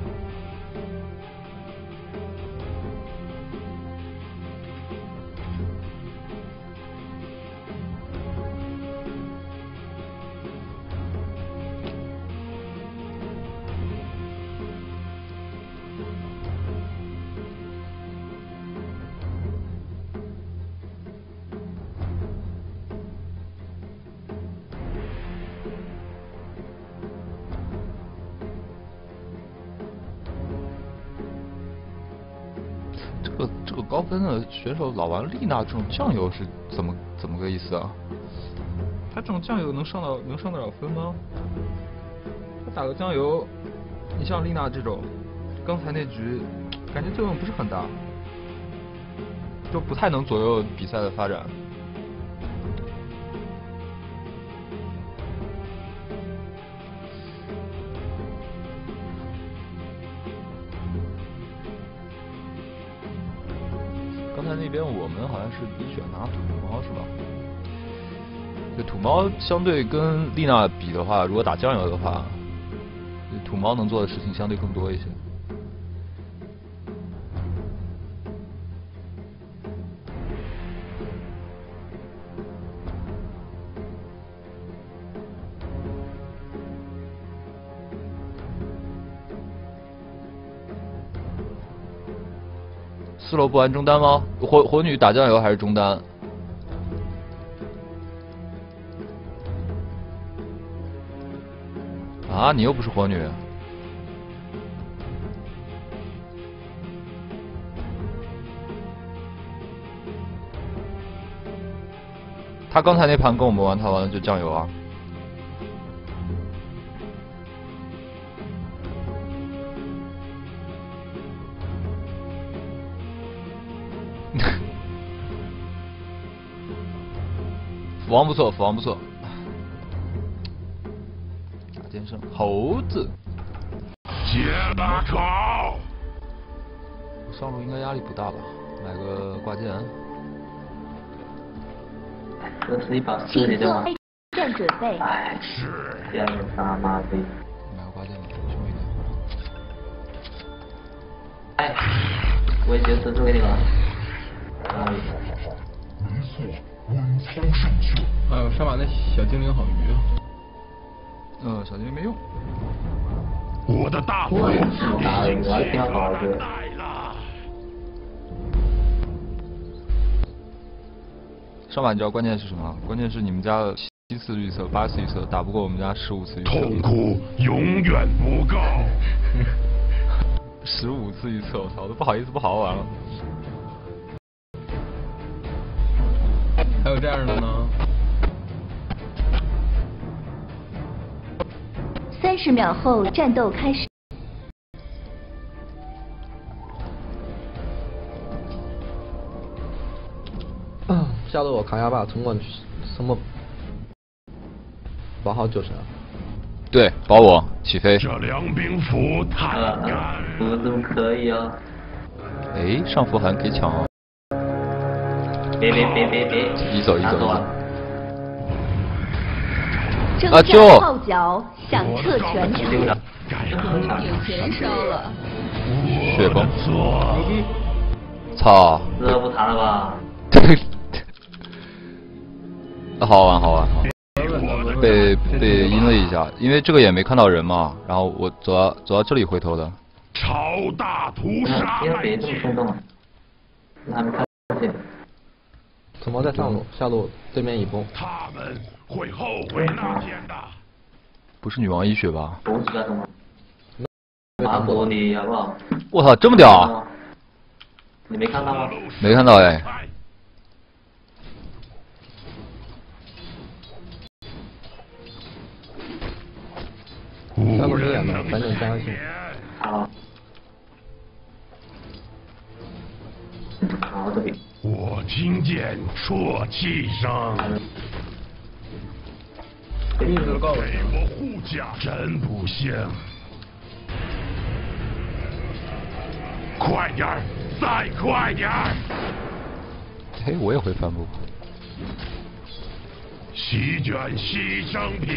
这个这个高分的选手老玩丽娜这种酱油是怎么怎么个意思啊？他这种酱油能上到能上得了分吗？他打个酱油，你像丽娜这种，刚才那局感觉作用不是很大，就不太能左右比赛的发展。刚才那边我们好像是比选拿土猫是吧？这土猫相对跟丽娜比的话，如果打酱油的话，土猫能做的事情相对更多一些。四楼不玩中单吗？火火女打酱油还是中单？啊，你又不是火女。 他刚才那盘跟我们玩，他玩的就酱油啊。斧王不错，斧王不错。假剑圣，猴子。 接把考。 上路应该压力不大吧？买个挂件。 这是一把四的对吗？ 战准备。 哎， 是。 这样的他妈的。 买个挂件吧，凶一点。 哎，我也觉得蜘蛛给你了。啊。 没错，稳操胜券。 哎呦，上把那小精灵好鱼啊！ 嗯，小精灵没用。 我的大斧已经接过难耐了。 上把你知道关键是什么？关键是你们家七次预测、八次预测打不过我们家十五次预测。 痛苦永远不够。 十五次预测，我操，我都不好意思不好好玩了。 还有这样的呢？ 三十秒后战斗开始。 啊，下路我扛下吧，城管什么保好九神。 对，保我起飞。 这两柄斧太干了。 辅助可以啊。 哎，上符函可以抢哦。 别别别别别！ 移走移走移走。 征战号角响彻全场。 有钱烧了。 雪崩。操！ 这不谈了吧？ 好玩好玩好玩。被被阴了一下，因为这个也没看到人嘛，然后我走到走到这里回头的。 超大屠杀别别这么冲动，那还没看见。 怎么在上路？下路对面一波。 他们会后悔那天的。 不是女王一血吧？ 不是那什么。马多你好不好？ 我操，这么屌啊！ 你没看到吗？ 没看到哎。 下路没眼的，反正相信。 好。好的。 我听见啜泣声。给我护驾，真不行！快点儿，再快点儿！ 嘿，我也会帆布。 席卷牺牲品。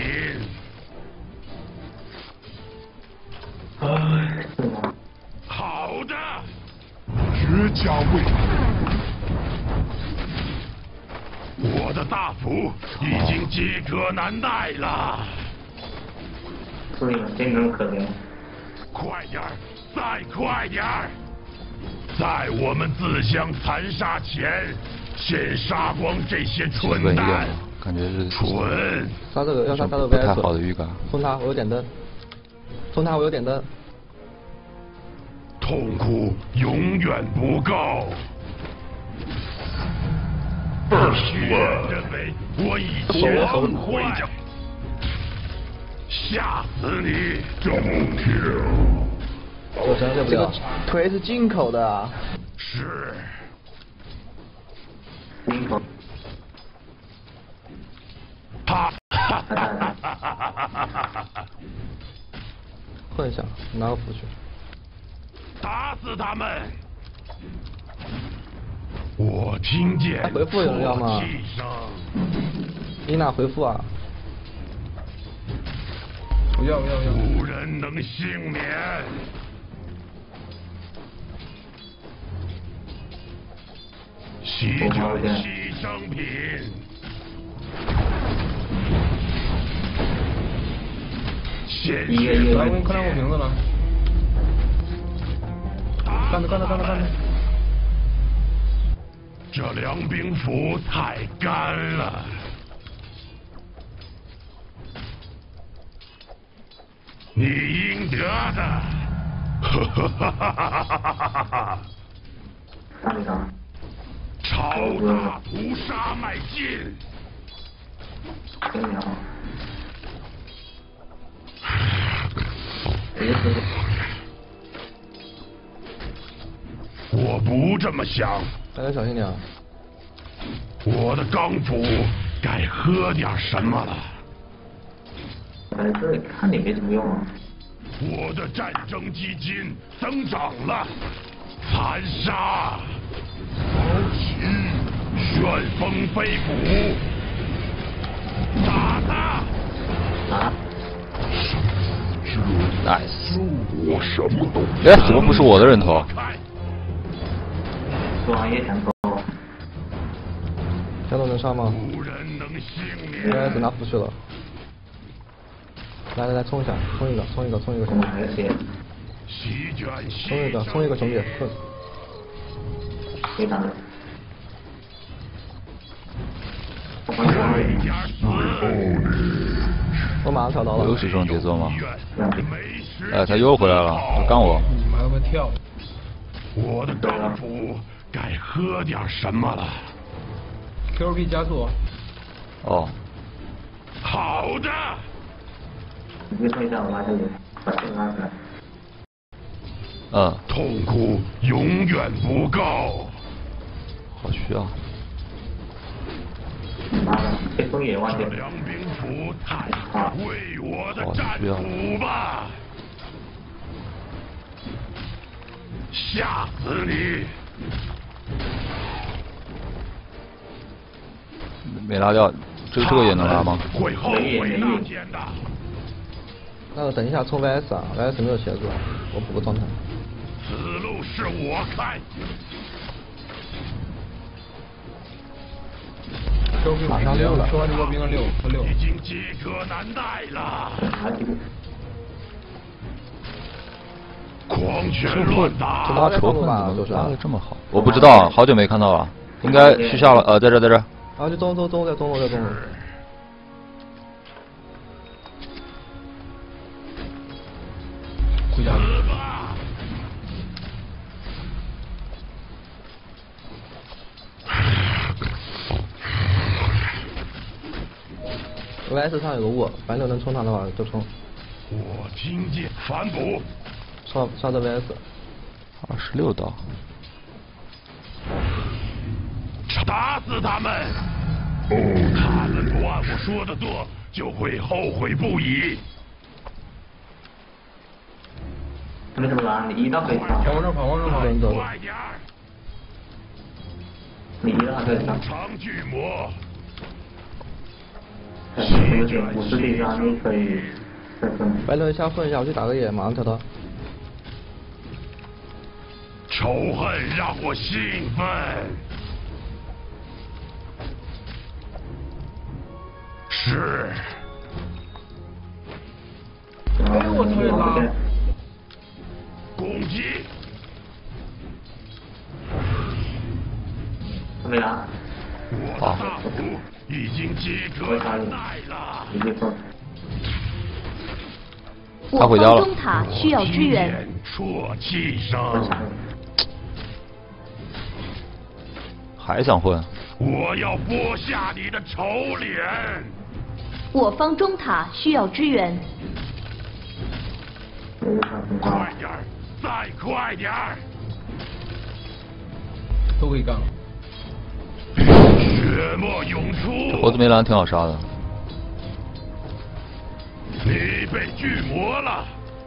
哎， 好的，绝佳位。我的大斧已经饥渴难耐了。 对了，真真可怜。 快点儿，再快点儿！在我们自相残杀前，先杀光这些蠢蛋。 感觉是蠢。 杀这个要杀杀这个 V S。 不太好的预感。 封他，我有点灯。封他，我有点灯。 痛苦永远不够。血认为我以前很坏，吓死你！中 Q。 我真受不了。这个腿是进口的啊。 是。 进口。 他。 混一下，拿个符去。 打死他们！我听见回复有人要吗？伊娜回复啊！ 不要不要不要！ 无人能幸免。席卷牺牲品。鲜血。 来，我给你看两个瓶子了。干着干着干着干着。 这两柄斧太干了，你应得的。哈哈哈哈哈哈！超大屠杀迈进。 真娘。 我不这么想。 大家小心点啊！ 我的钢斧该喝点什么了？ 在这里看你没什么用啊。 我的战争基金增长了，残杀，豪旗，旋风飞虎，打他！ 啊 ，nice。 我什么都哎，怎么不是我的人头？ 装也想走。 江总能上吗？应该等他出去了。来来来，冲一下，冲一个，冲一个，冲一个兄弟。冲一个，冲一个兄弟，困。 别打了。 我马上跳到了。 又是这种节奏吗？哎，他又回来了，干我。 你妈要不要跳？ 我的钢斧该喝点什么了 ？Q B 加速。 哦。 好的。 你别推一下，我拉下去，把这个拉起来。 嗯。 痛苦永远不够。 好需要。 妈的，被风野忘记了。 良兵斧太为我的战斧吧！吓死你！ 没拉掉，这这个也能拉吗？ 会后悔那天的。 那我等一下冲 V S 啊 ，V S 没有鞋子，我补个状态。 此路是我开。 马上六了， 说完这波兵了六和六。 已经饥渴难耐了。狂拳乱打。 他仇恨怎么拉的这么好？我不知道，好久没看到了，应该去下了，呃，在这，在这。 啊，就中中中在中路在中路。 回家。 V S 上有个雾，反正能冲他的话就冲。 我听见反补。 刷刷这 V S。 二十六刀。 打死他们！哦，他们不按我说的做，就会后悔不已。 没什么拉，你一刀可以上。 往这跑，往这跑。 快点！ 你一刀可以上。 长巨魔。 有点五十地上，你可以再分。 白轮下混一下，我去打个野，马上跳刀。 仇恨让我兴奋。是。 哎，我操你妈！ 攻击。 怎么样？ 我的大斧已经饥渴难耐了。 已经分。 我方中塔需要支援。 啜泣声。 还想混？ 我要剥下你的丑脸！ 我方中塔需要支援。 快点儿，再快点儿！ 都可以干了。 血沫涌出。 这猴子梅兰挺好杀的。 你被巨魔了，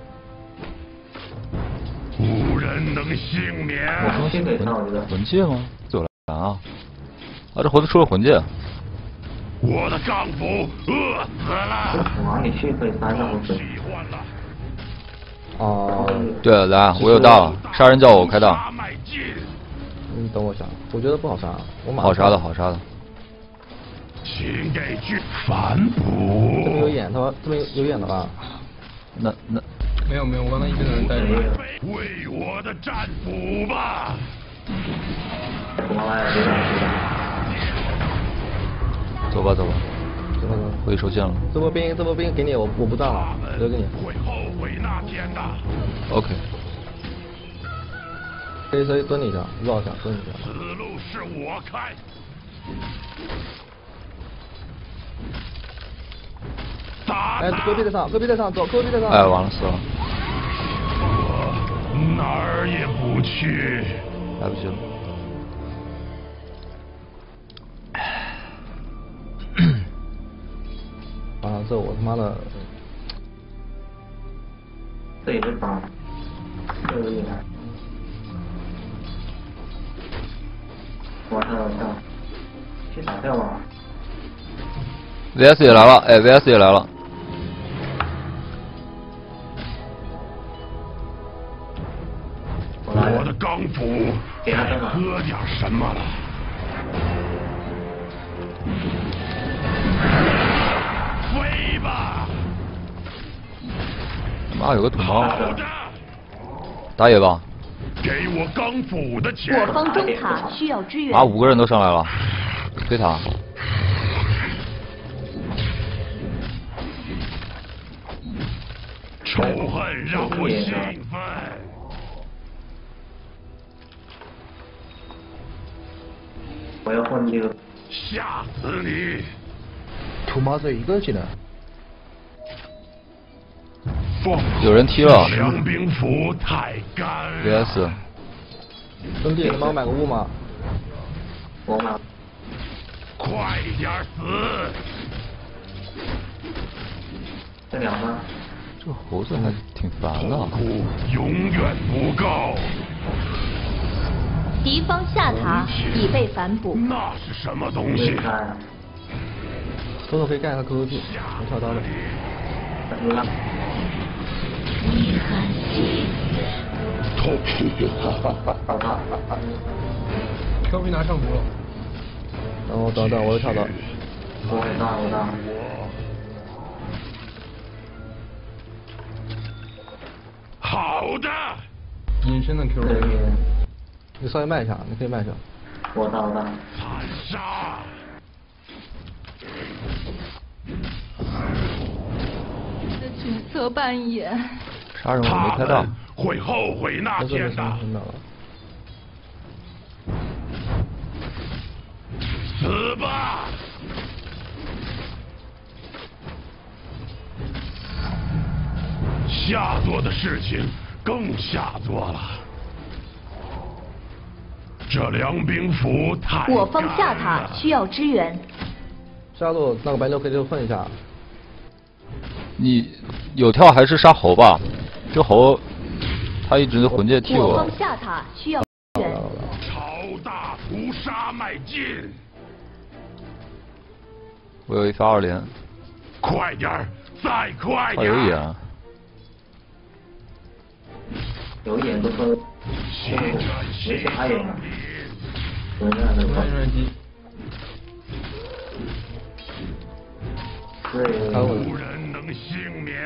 无人能幸免。 我魂戒上，我觉得。 魂戒吗？走了啊！啊，这猴子出了魂戒。 我的钢斧饿死了。 往里去可以翻上去。 喜欢了。 哦。 对，来，我有大，杀人叫我开大。 你等我一下，我觉得不好杀，我马上。 好杀的，好杀的。 请给句反哺。 这边有眼，他这边有眼的吧？ 那那。 没有没有，我刚才一直在那待着。 为我的战斧吧。 走吧走吧， 走吧走吧， 回去收线了。 这波兵这波兵给你，我我不赚了，留给你。 会后悔那天的。 OK。 可以可以蹲你一下，绕一下，蹲你一下。 此路是我开。 哎，隔壁在上，隔壁在上，走，隔壁在上。 哎，完了，死了。 我哪儿也不去。 来不及了。 完了，这我他妈的。 这也是帮，这个厉害。往上上，去打掉吧。 V S 也来了，哎 ，V S 也来了。 我的钢斧该喝点什么了？飞吧！ 妈有个土猫，打野吧。 给我钢斧的钱。 我方中塔需要支援。 啊，五个人都上来了，推塔。 仇恨让我兴奋。 我要换这个。 吓死你！ 土猫只有一个技能。 有人踢了。 凉冰斧太干。 V S。 兄弟，能帮我买个雾吗？ 我买。 快点死！ 这两个。 这猴子还挺烦的。 痛苦永远不够。 敌方下塔已被反哺。 那是什么东西？ 偷偷可以干一下 Q Q P， 我跳刀了。 痛苦。 Q P 拿上图了。 然后等等，我又跳刀。 我也大，我大。 好的。 隐身的 Q P。 你稍微慢一下，你可以慢一下。 我大，我大。 残杀。 的角色扮演。 杀人我没开到。 会后悔那天的。死吧！下作的事情更下作了。这凉冰斧太…… 我方下塔需要支援。 下作那个白牛可以就混一下。 你有跳还是杀猴吧？这猴他一直魂界替我。 我方下塔需要支援。 朝大屠杀迈进。 我有一发二连。 快点儿，再快点儿！ 他有眼。 有眼都说，没啥眼了。我这样的话。对。 无人能幸免。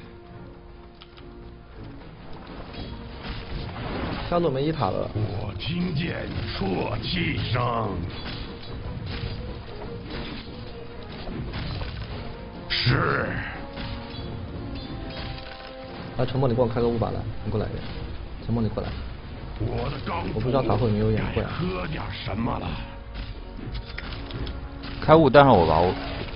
下路没一塔了。 我听见啜泣声。是。 啊，陈默，你给我开个五把来，你过来一点。陈默，你过来。 我的钢我不知道塔后面有眼会。 喝点什么了？ 开雾带上我吧，我。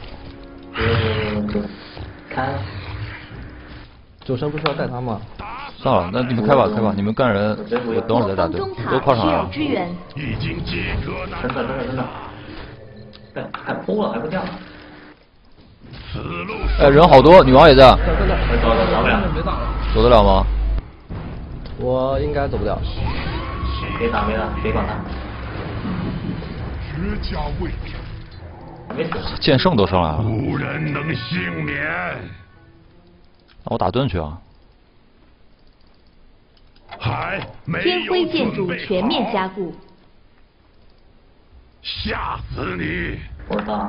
嗯，开。 九神不是要带他吗？ 算了，那你们开吧，开吧，你们干人，我等会儿再打队，都靠上来了。 已经解渴难真的真的真的。对，还扑了还不掉。 哎，人好多，女王也在。 走走不了， 走得了吗？ 我应该走不了。 别打别打，别管他。 绝佳位置。 剑圣都上来了。 无人能幸免。 那我打盾去啊。 还没有天辉建筑全面加固。 吓死你！ 我操！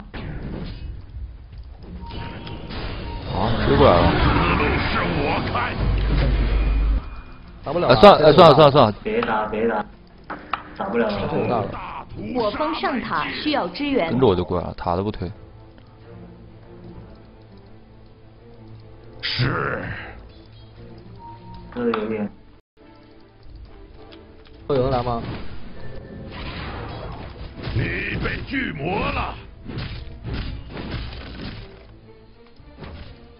好，追过来了。 思路是我开。 打不了。 哎，算哎算了算了算了。 别打别打，打不了了。 太大了。 我方上塔需要支援。 跟着我就过来了，塔都不推。 是。 这里有点。 会有人来吗？ 你被巨魔了。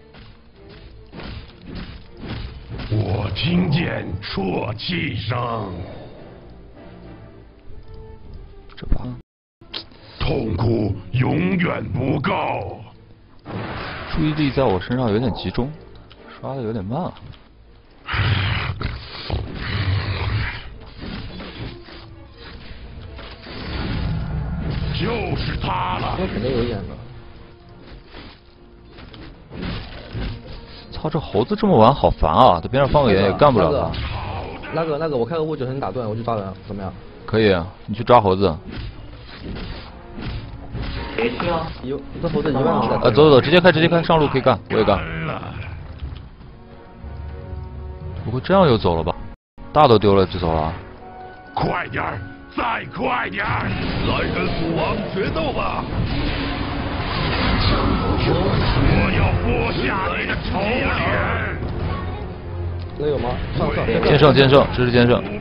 见啜泣声。 这把痛苦永远不够。 注意力在我身上有点集中，刷的有点慢啊。 就是他了。 那肯定有眼的。 操，这猴子这么玩好烦啊！在边上放个眼也干不了他。 那个那个，我开个物质很打断，我去抓人，怎么样？ 可以，你去抓猴子。 别去啊！ 有这猴子一万个。 啊，走走走，直接开直接开，上路可以干，我也干。不会这样又走了吧？大都丢了就走了。 快点儿，再快点儿！来跟父王决斗吧！我要剥下你的丑脸！ 那有吗？上上。 剑圣剑圣，支持剑圣。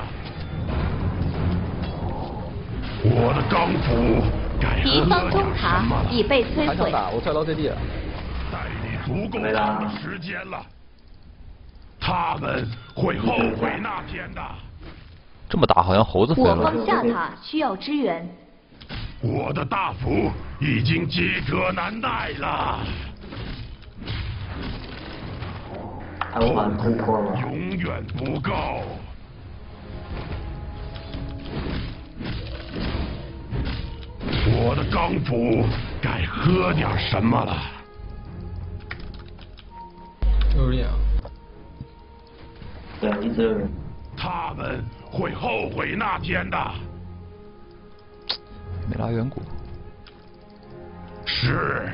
我的钢斧。 敌方中塔已被摧毁。 打，我跳到最低。 带你足够长的时间了，他们会后悔那天的。 这么打好像猴子飞了。 我方下塔需要支援。 我的大斧已经饥渴难耐了。痛苦永远不够。我的钢斧该喝点什么了？ 有点。 对，一直有人。 他们会后悔那天的。 没拉远古。 是。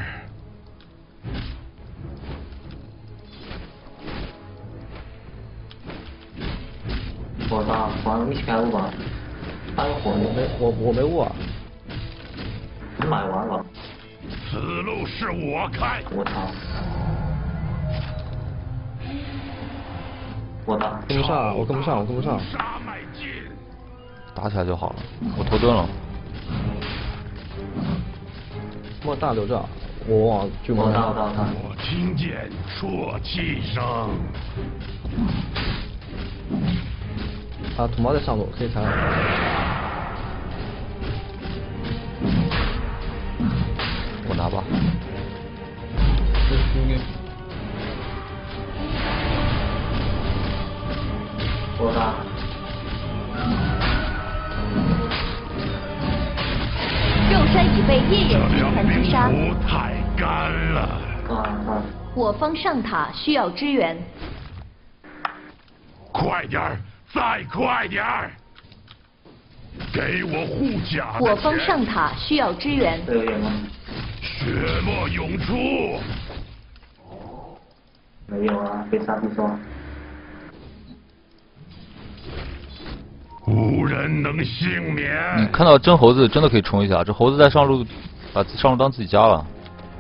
我操，咱一起开路吧。还有火， 我没我我没悟啊。 你买完了。 此路是我开。 我操！我打。 跟不上，我跟不上，我跟不上。 打起来就好了，我脱盾了。 莫大留着，我往巨魔上。 我听见啜泣声。 啊，土猫在上路，可以踩。 我拿吧。 我打。 肉山已被夜眼集团击杀。 太干了。 啊我方上塔需要支援。 快点儿，再快点儿！给我护甲。 我方上塔需要支援。 有眼吗？ 血沫涌出。 没有啊，被杀必杀。 无人能幸免。 你看到真猴子真的可以冲一下，这猴子在上路把上路当自己家了。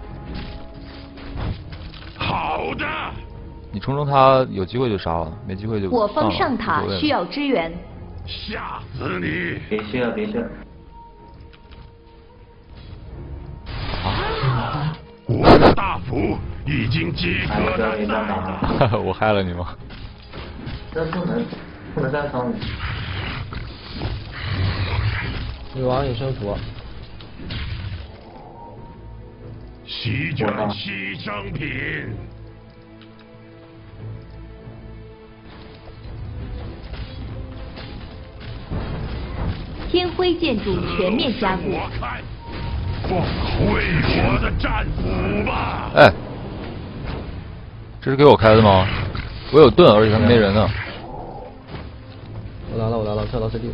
好的。 你冲冲他，有机会就杀了，没机会就。 我方上塔需要支援。 吓死你！ 别去了，别去了。 啊！我的大斧已经饥渴难耐了。 我害了你吗？ 这不能，不能再伤你。 女王有生符。 席卷牺牲品。 天辉建筑全面加固。 挥我的战斧吧！ 哎，这是给我开的吗？我有盾，而且还没人呢。 我来了，我来了，跳到 C D。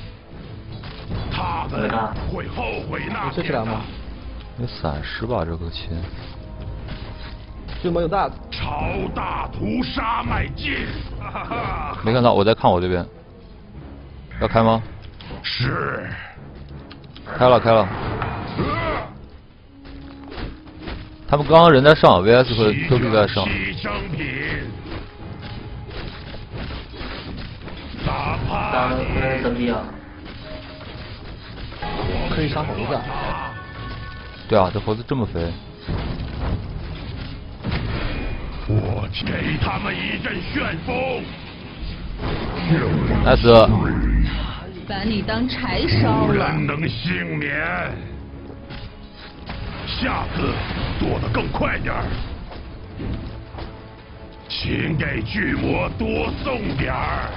他们会后悔那天的。 你吹起来吗？ 有闪失吧，这个琴。 巨魔有大。 超大屠杀迈进。 没看到，我在看我这边。要开吗？ 是。 开了，开了。他们刚刚人在上 ，V S 和 Q Q 在上。 打了个等逼啊！ 可以杀猴子。 对啊，这猴子这么肥。 我给他们一阵旋风。 nice。 把你当柴烧了。 人能幸免，下次做得更快点儿。请给巨魔多送点儿。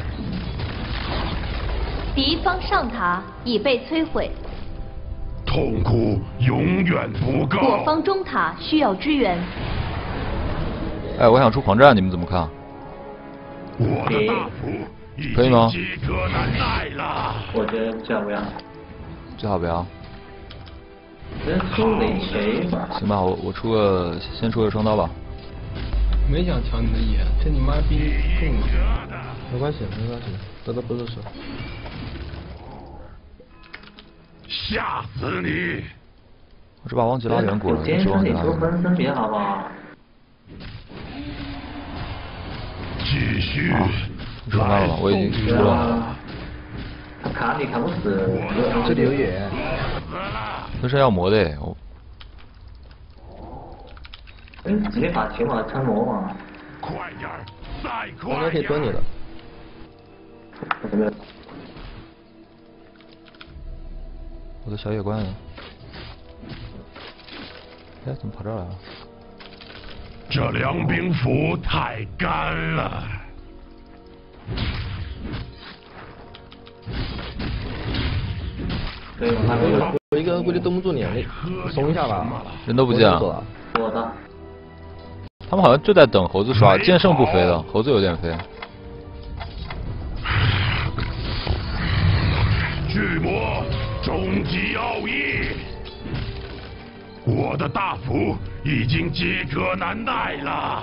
敌方上塔已被摧毁。 痛苦永远不够。 我方中塔需要支援。 哎，我想出狂战，你们怎么看？ 我的大斧已可以吗？ 饥渴难耐了。 我觉得最好不要。 最好不要。 先出雷谁吧？ 行吧，我我出个先出个双刀吧。 没想抢你的眼，这你妈逼中你！ 没关系，没关系，这都不是事。 吓死你！ 我这把忘记拉远果了， 今是忘记拉天你出分身别好不好？ 继续。 出来了吧？我已经出了。 他卡你卡不死。 这里有野。 分身要磨的，我。 嗯，直接把铁马穿魔嘛。 快点，再快应该可以蹲你的。 我的小野怪呢？哎，怎么跑这儿来了？ 这凉冰符太干了。 对，我还没有。 我一个人估计蹲不住你，你松一下吧。 人都不见了。 我的。 他们好像就在等猴子刷，剑圣不飞了，猴子有点飞。 巨魔终极奥义，我的大斧已经饥渴难耐了。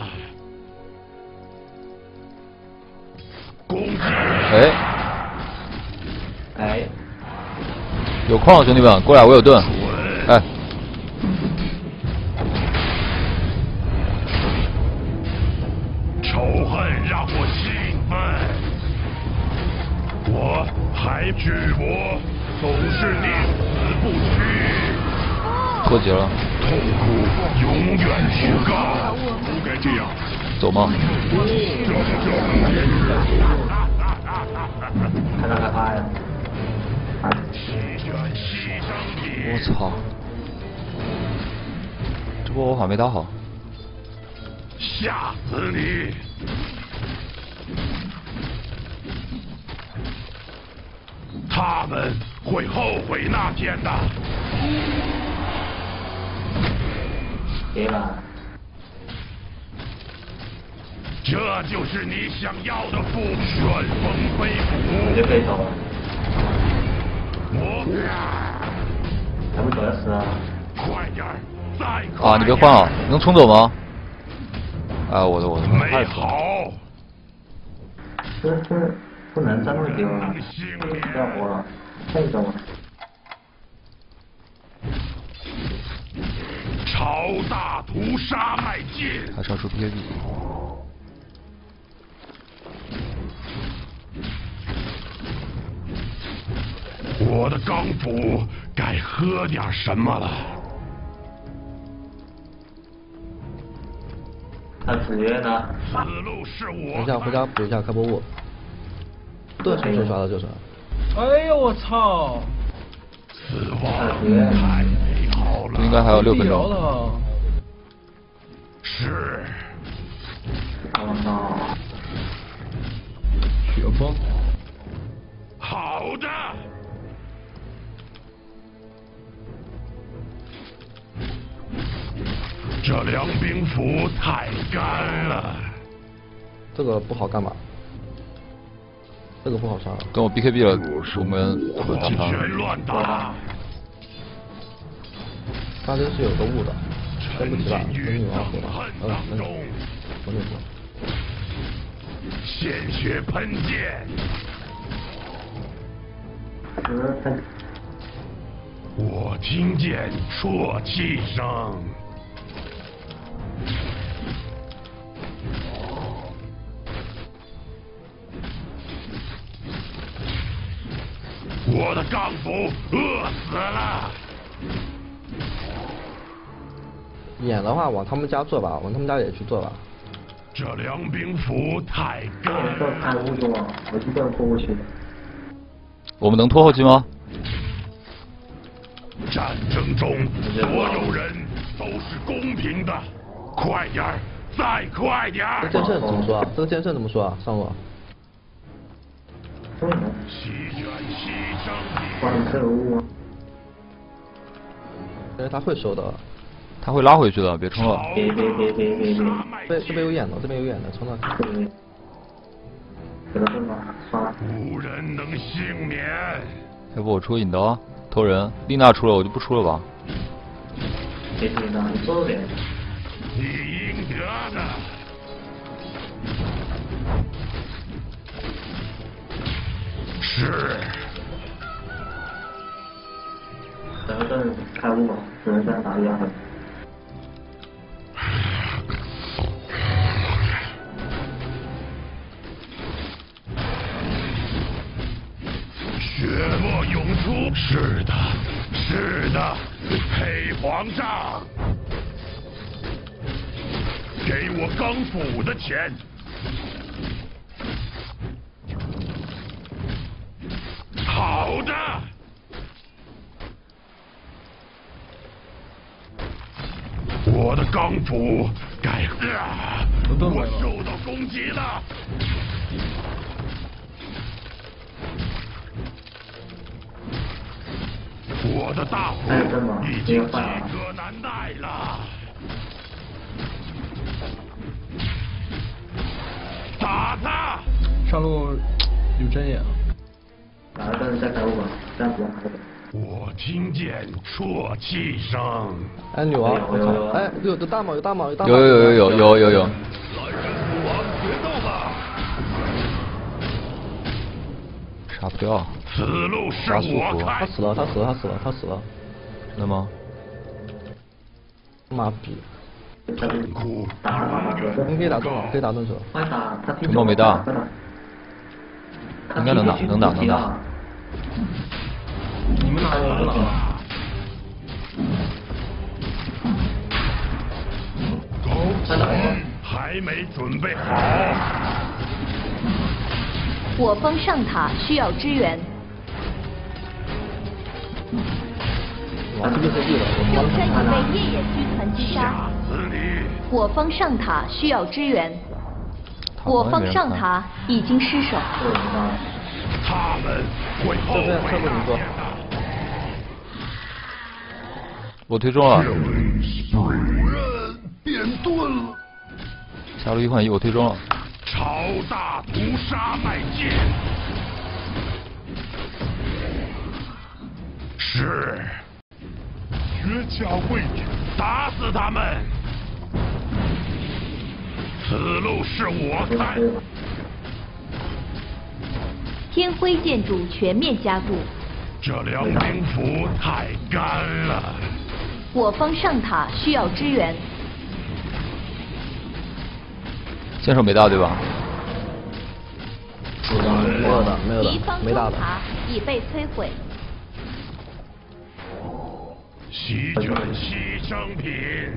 攻击！ 哎， 哎， 有矿，兄弟们，过来，我有盾。哎。 仇恨让我兴奋，我还巨魔总是宁死不屈。 脱节了。 痛苦永远不够，不该这样。 走吗？ 看他害怕呀！ 我操！这波我好像没打好。 吓死你！他们会后悔那天的。 别吧。 这就是你想要的副旋风飞斧。 就可以走了。 我。 还不走要死啊！ 快点，再快！ 啊，你别换啊！能冲走吗？啊，我的我的， 没好。 这这不能这么丢啊！不要活了，太走了。 超大屠杀迈进！ 还是要出 P K B。 我的钢斧该喝点什么了？ 他子曰呢？ 此路是我。 等一下回家补一下开播物。盾是谁刷的？就是。 哎呦我操！ 死亡太美好了。 应该还有六分钟。 是。 雪崩。 好的。这凉冰符太干了。 这个不好干嘛？这个不好杀。 跟我 B K B 了，我们打他。乱打。 他这是有个雾的，先不提了，等你往回了。嗯，等等，我那个。 鲜血喷溅。我听见啜泣声。我的钢斧饿死了。 演的话往他们家做吧，往他们家也去做吧。 这良兵符太干了。 这太无助了，我一个人拖过去。 我们能拖后去吗？ 战争中所有人都是公平的，快点儿，再快点儿！ 这剑圣怎么说啊？这个剑圣怎么说啊？上路。 席卷牺牲品。 换特务。 因为他会收的。 他会拉回去的，别冲了。 别别别别别别！ 这这边有眼的，这边有眼的，冲到。 这个盾吧，刷了。 无人能幸免。 要不我出引刀偷人，丽娜出了我就不出了吧。 别紧张，你收点。 你应得的。是。 整个盾开悟了，只能再打一下。 血沫涌出，是的，是的，黑皇上，给我钢斧的钱。好的。我的钢斧该，啊、我受到攻击了。我的大斧已经饥渴难耐了。打他！ 上路有针眼。 哪个人在开悟吧？这样子还是。 我听见啜泣声。 哎，女王，哎，有有大帽，有大帽，有大帽。 有有有有有有有。 来人，武王决斗吧！ 杀不掉。 此路是我开。 他死了，他死了，他死了，他死了。 真的吗？ 妈逼！ 痛苦。 你可以打中了，可以打动手。 快打！他城堡没大。应该能打，能打，能打。 你们哪有了？ 狗子还没准备好。 我方上塔需要支援。 哇，这边是地了， 友山已被夜眼军团击杀。 死你！ 我方上塔需要支援。我方上塔已经失守。 他们会后悔的。 我推中了。 主人变钝了。 下路一换一，我推中了。 朝大屠杀迈进。是。绝佳位置，打死他们。此路是我开。 天辉建筑全面加固。 这良兵符太干了。 我方上塔需要支援。 先手没大对吧？ 没有的，没有的，没大的。 敌方中塔已被摧毁。 席卷牺牲品。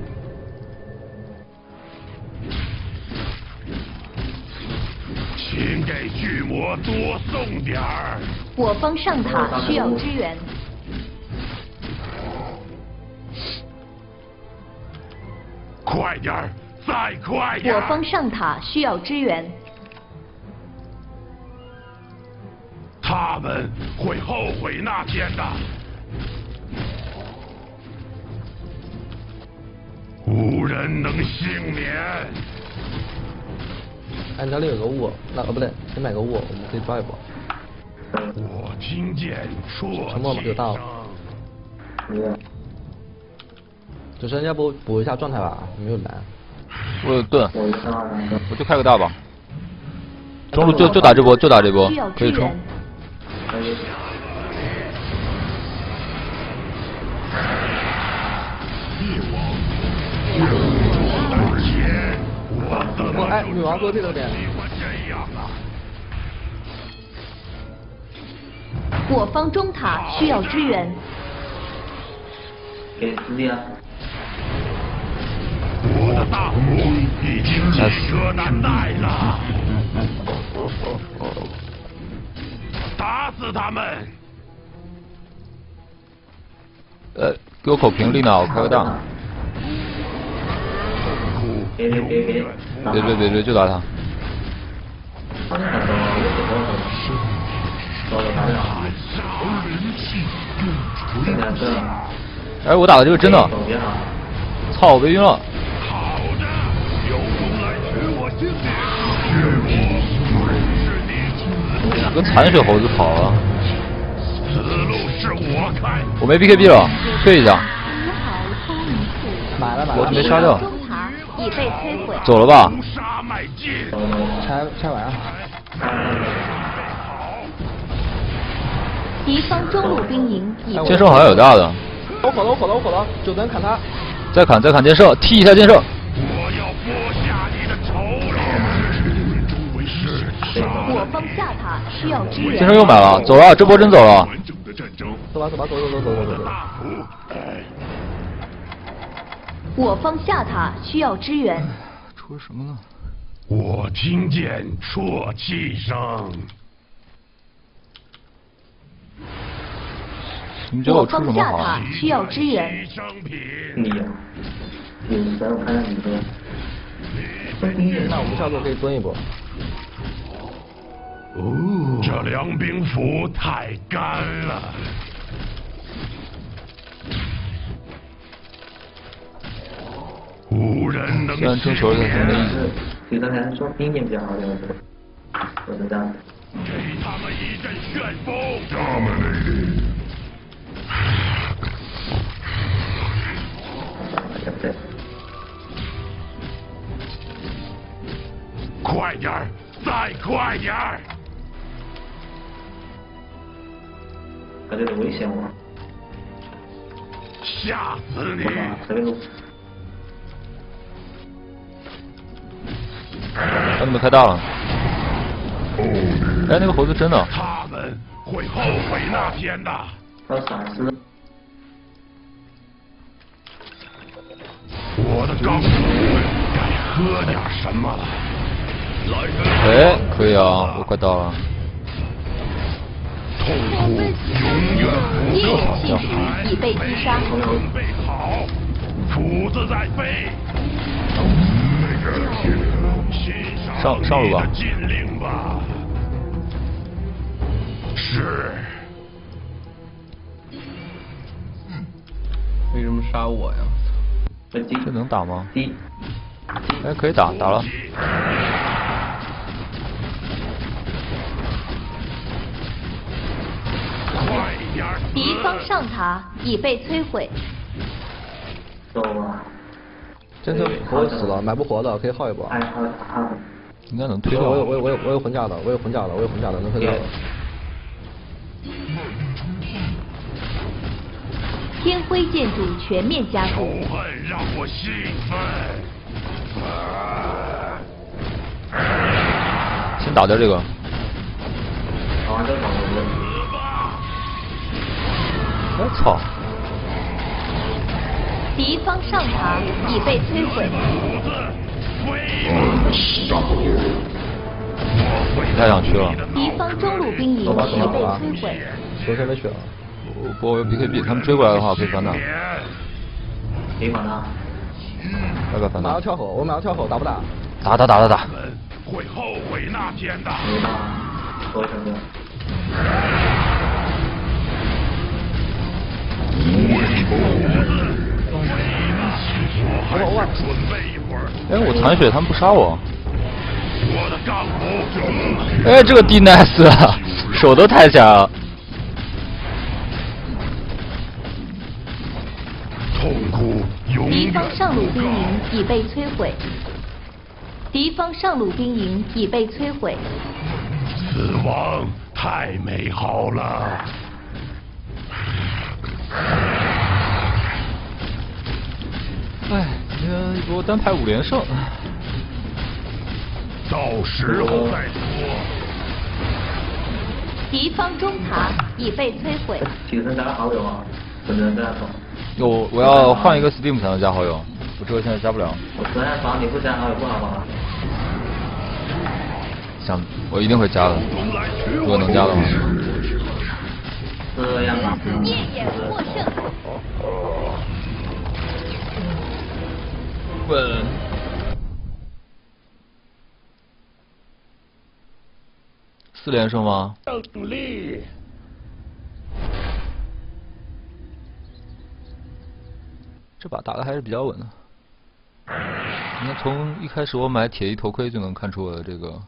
请给巨魔多送点儿。 我方上塔需要支援。 快点儿，再快点儿！ 我方上塔需要支援。 他们会后悔那天的。无人能幸免。 哎，你那里有个雾，那哦不对，先买个雾，我们可以抓一波。 我听见啜沉默吗？有大了。主持人要不补一下状态吧，没有蓝。 我有盾，我就开个大吧。中路就就打这波，就打这波，可以冲。 我哎，女王隔壁那边。 我方中塔需要支援。 给资料。 我我的大斧已经饥渴难耐了，打死他们！ 呃，给我口平力呢，我开个大。 别别别别！ 别别别别，就打他！哎，我打的这个真的！操，我被晕了！跟残血猴子跑了。我没 B K B 了，退一下。 买了买了。 我还没杀掉。 已被摧毁。 走了吧？ 拆拆完。 敌方中路兵营已被。 剑圣好像有大的。 我火了我火了我火了，就能砍他。 再砍再砍剑圣，踢一下剑圣。 我要剥下你的仇人。 我方下塔需要支援。 剑圣又买了，走了，这波真走了。 走吧走吧走走走走走走。 我方下塔需要支援。 出什么了？ 我听见啜泣声。 你觉得我出什么好？ 我方下塔需要支援。 你呀，你在我看看你的。 那我们下路可以蹲一波。 哦，这凉冰符太干了。无人能。 虽然争球的很没意思。 对他来说，兵线比较好点，我是这样。 给他们一阵旋风！他们的人。快点儿，再快点儿！ 他这个危险我。 吓死你！ 这个路。 把你们开大了。哎，那个猴子真的。 他们会后悔那天的。 要闪失。 我的钢骨该喝点什么了？ 哎，可以啊，我快到了。 痛苦永远不可能。已被击杀。 准备好，斧子在飞。 上上路吧。 禁令吧。是。 为什么杀我呀？ 这能打吗？ 低。 哎，可以打，打了。 敌方上塔已被摧毁。 走吧。 剑圣猴子死了，买不活的可以耗一波。 应该能推掉。 我有我有我有我有魂架的，我有魂架的，我有魂架的，能推掉的。 天辉建筑全面加固。 仇恨让我兴奋。 先打掉这个。 好，这打我我操！ 敌方上塔已被摧毁。 太想去了。 敌方中路兵营已被摧毁。 有谁没血了？ 我我有 B K B， 他们追过来的话，我可以反打。 可以反打。 要不要反打？ 马上跳吼，我马上跳吼，打不打？ 打打打打打。 会后悔那天的。 没打，多少个？ 我还是准备一会儿。 哎，我残血，他们不杀我。 我的钢斧。 哎，这个 D nice， 手都太强了。 痛苦永远。 敌方上路兵营已被摧毁。敌方上路兵营已被摧毁。 死亡太美好了。 哎，这一波单排五连胜。 到时候再说。 敌方中塔已被摧毁。 提升加好友啊，不能这样走。 我我要换一个 Steam 才能加好友，我这个现在加不了。 我昨天防你不加好也不好防。 想，我一定会加的，如果能加的话。 这样啊。 烈焰获胜。 稳。四连胜吗？ 胜利。 这把打的还是比较稳的。你看，从一开始我买铁衣头盔就能看出我的这个。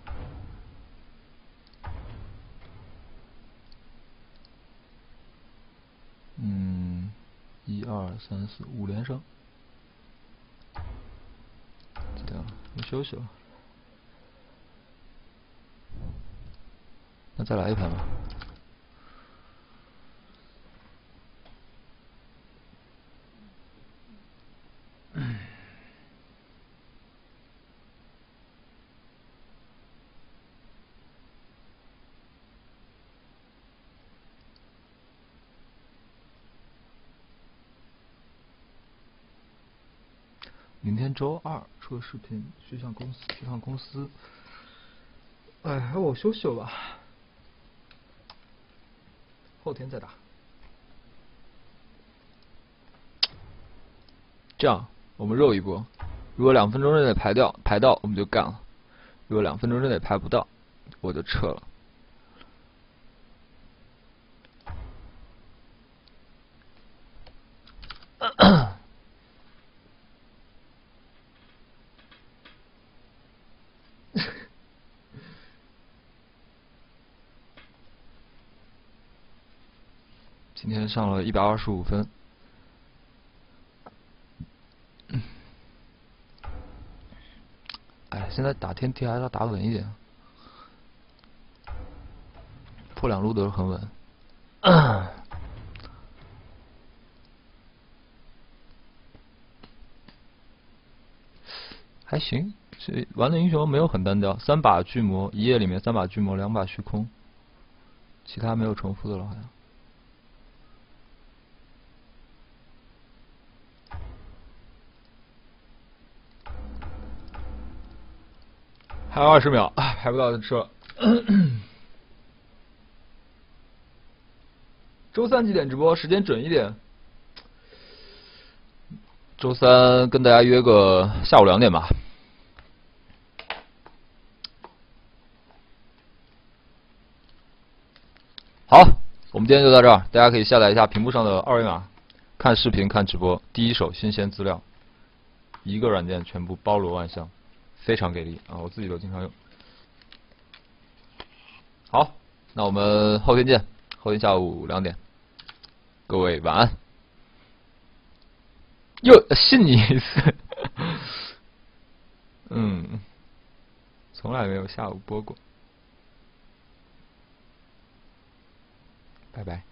嗯，一二三四五连胜，这样我休息了，那再来一盘吧。明天周二出个视频，去趟公司，去趟公司。哎，我休息了吧，后天再打。这样，我们肉一波。如果两分钟之内排掉排到，我们就干了；如果两分钟之内排不到，我就撤了。今天上了一百二十五分，哎，现在打天梯还是要打稳一点，破两路都是很稳。还行，这玩的英雄没有很单调，三把巨魔，一页里面三把巨魔，两把虚空，其他没有重复的了，好像。还有二十秒，排不到就撤。周三几点直播？时间准一点。周三跟大家约个下午两点吧。好，我们今天就到这儿，大家可以下载一下屏幕上的二维码，看视频、看直播，第一手新鲜资料，一个软件全部包罗万象。非常给力啊！我自己都经常用。好，那我们后天见，后天下午两点，各位晚安。又信你一次，嗯，从来没有下午播过，拜拜。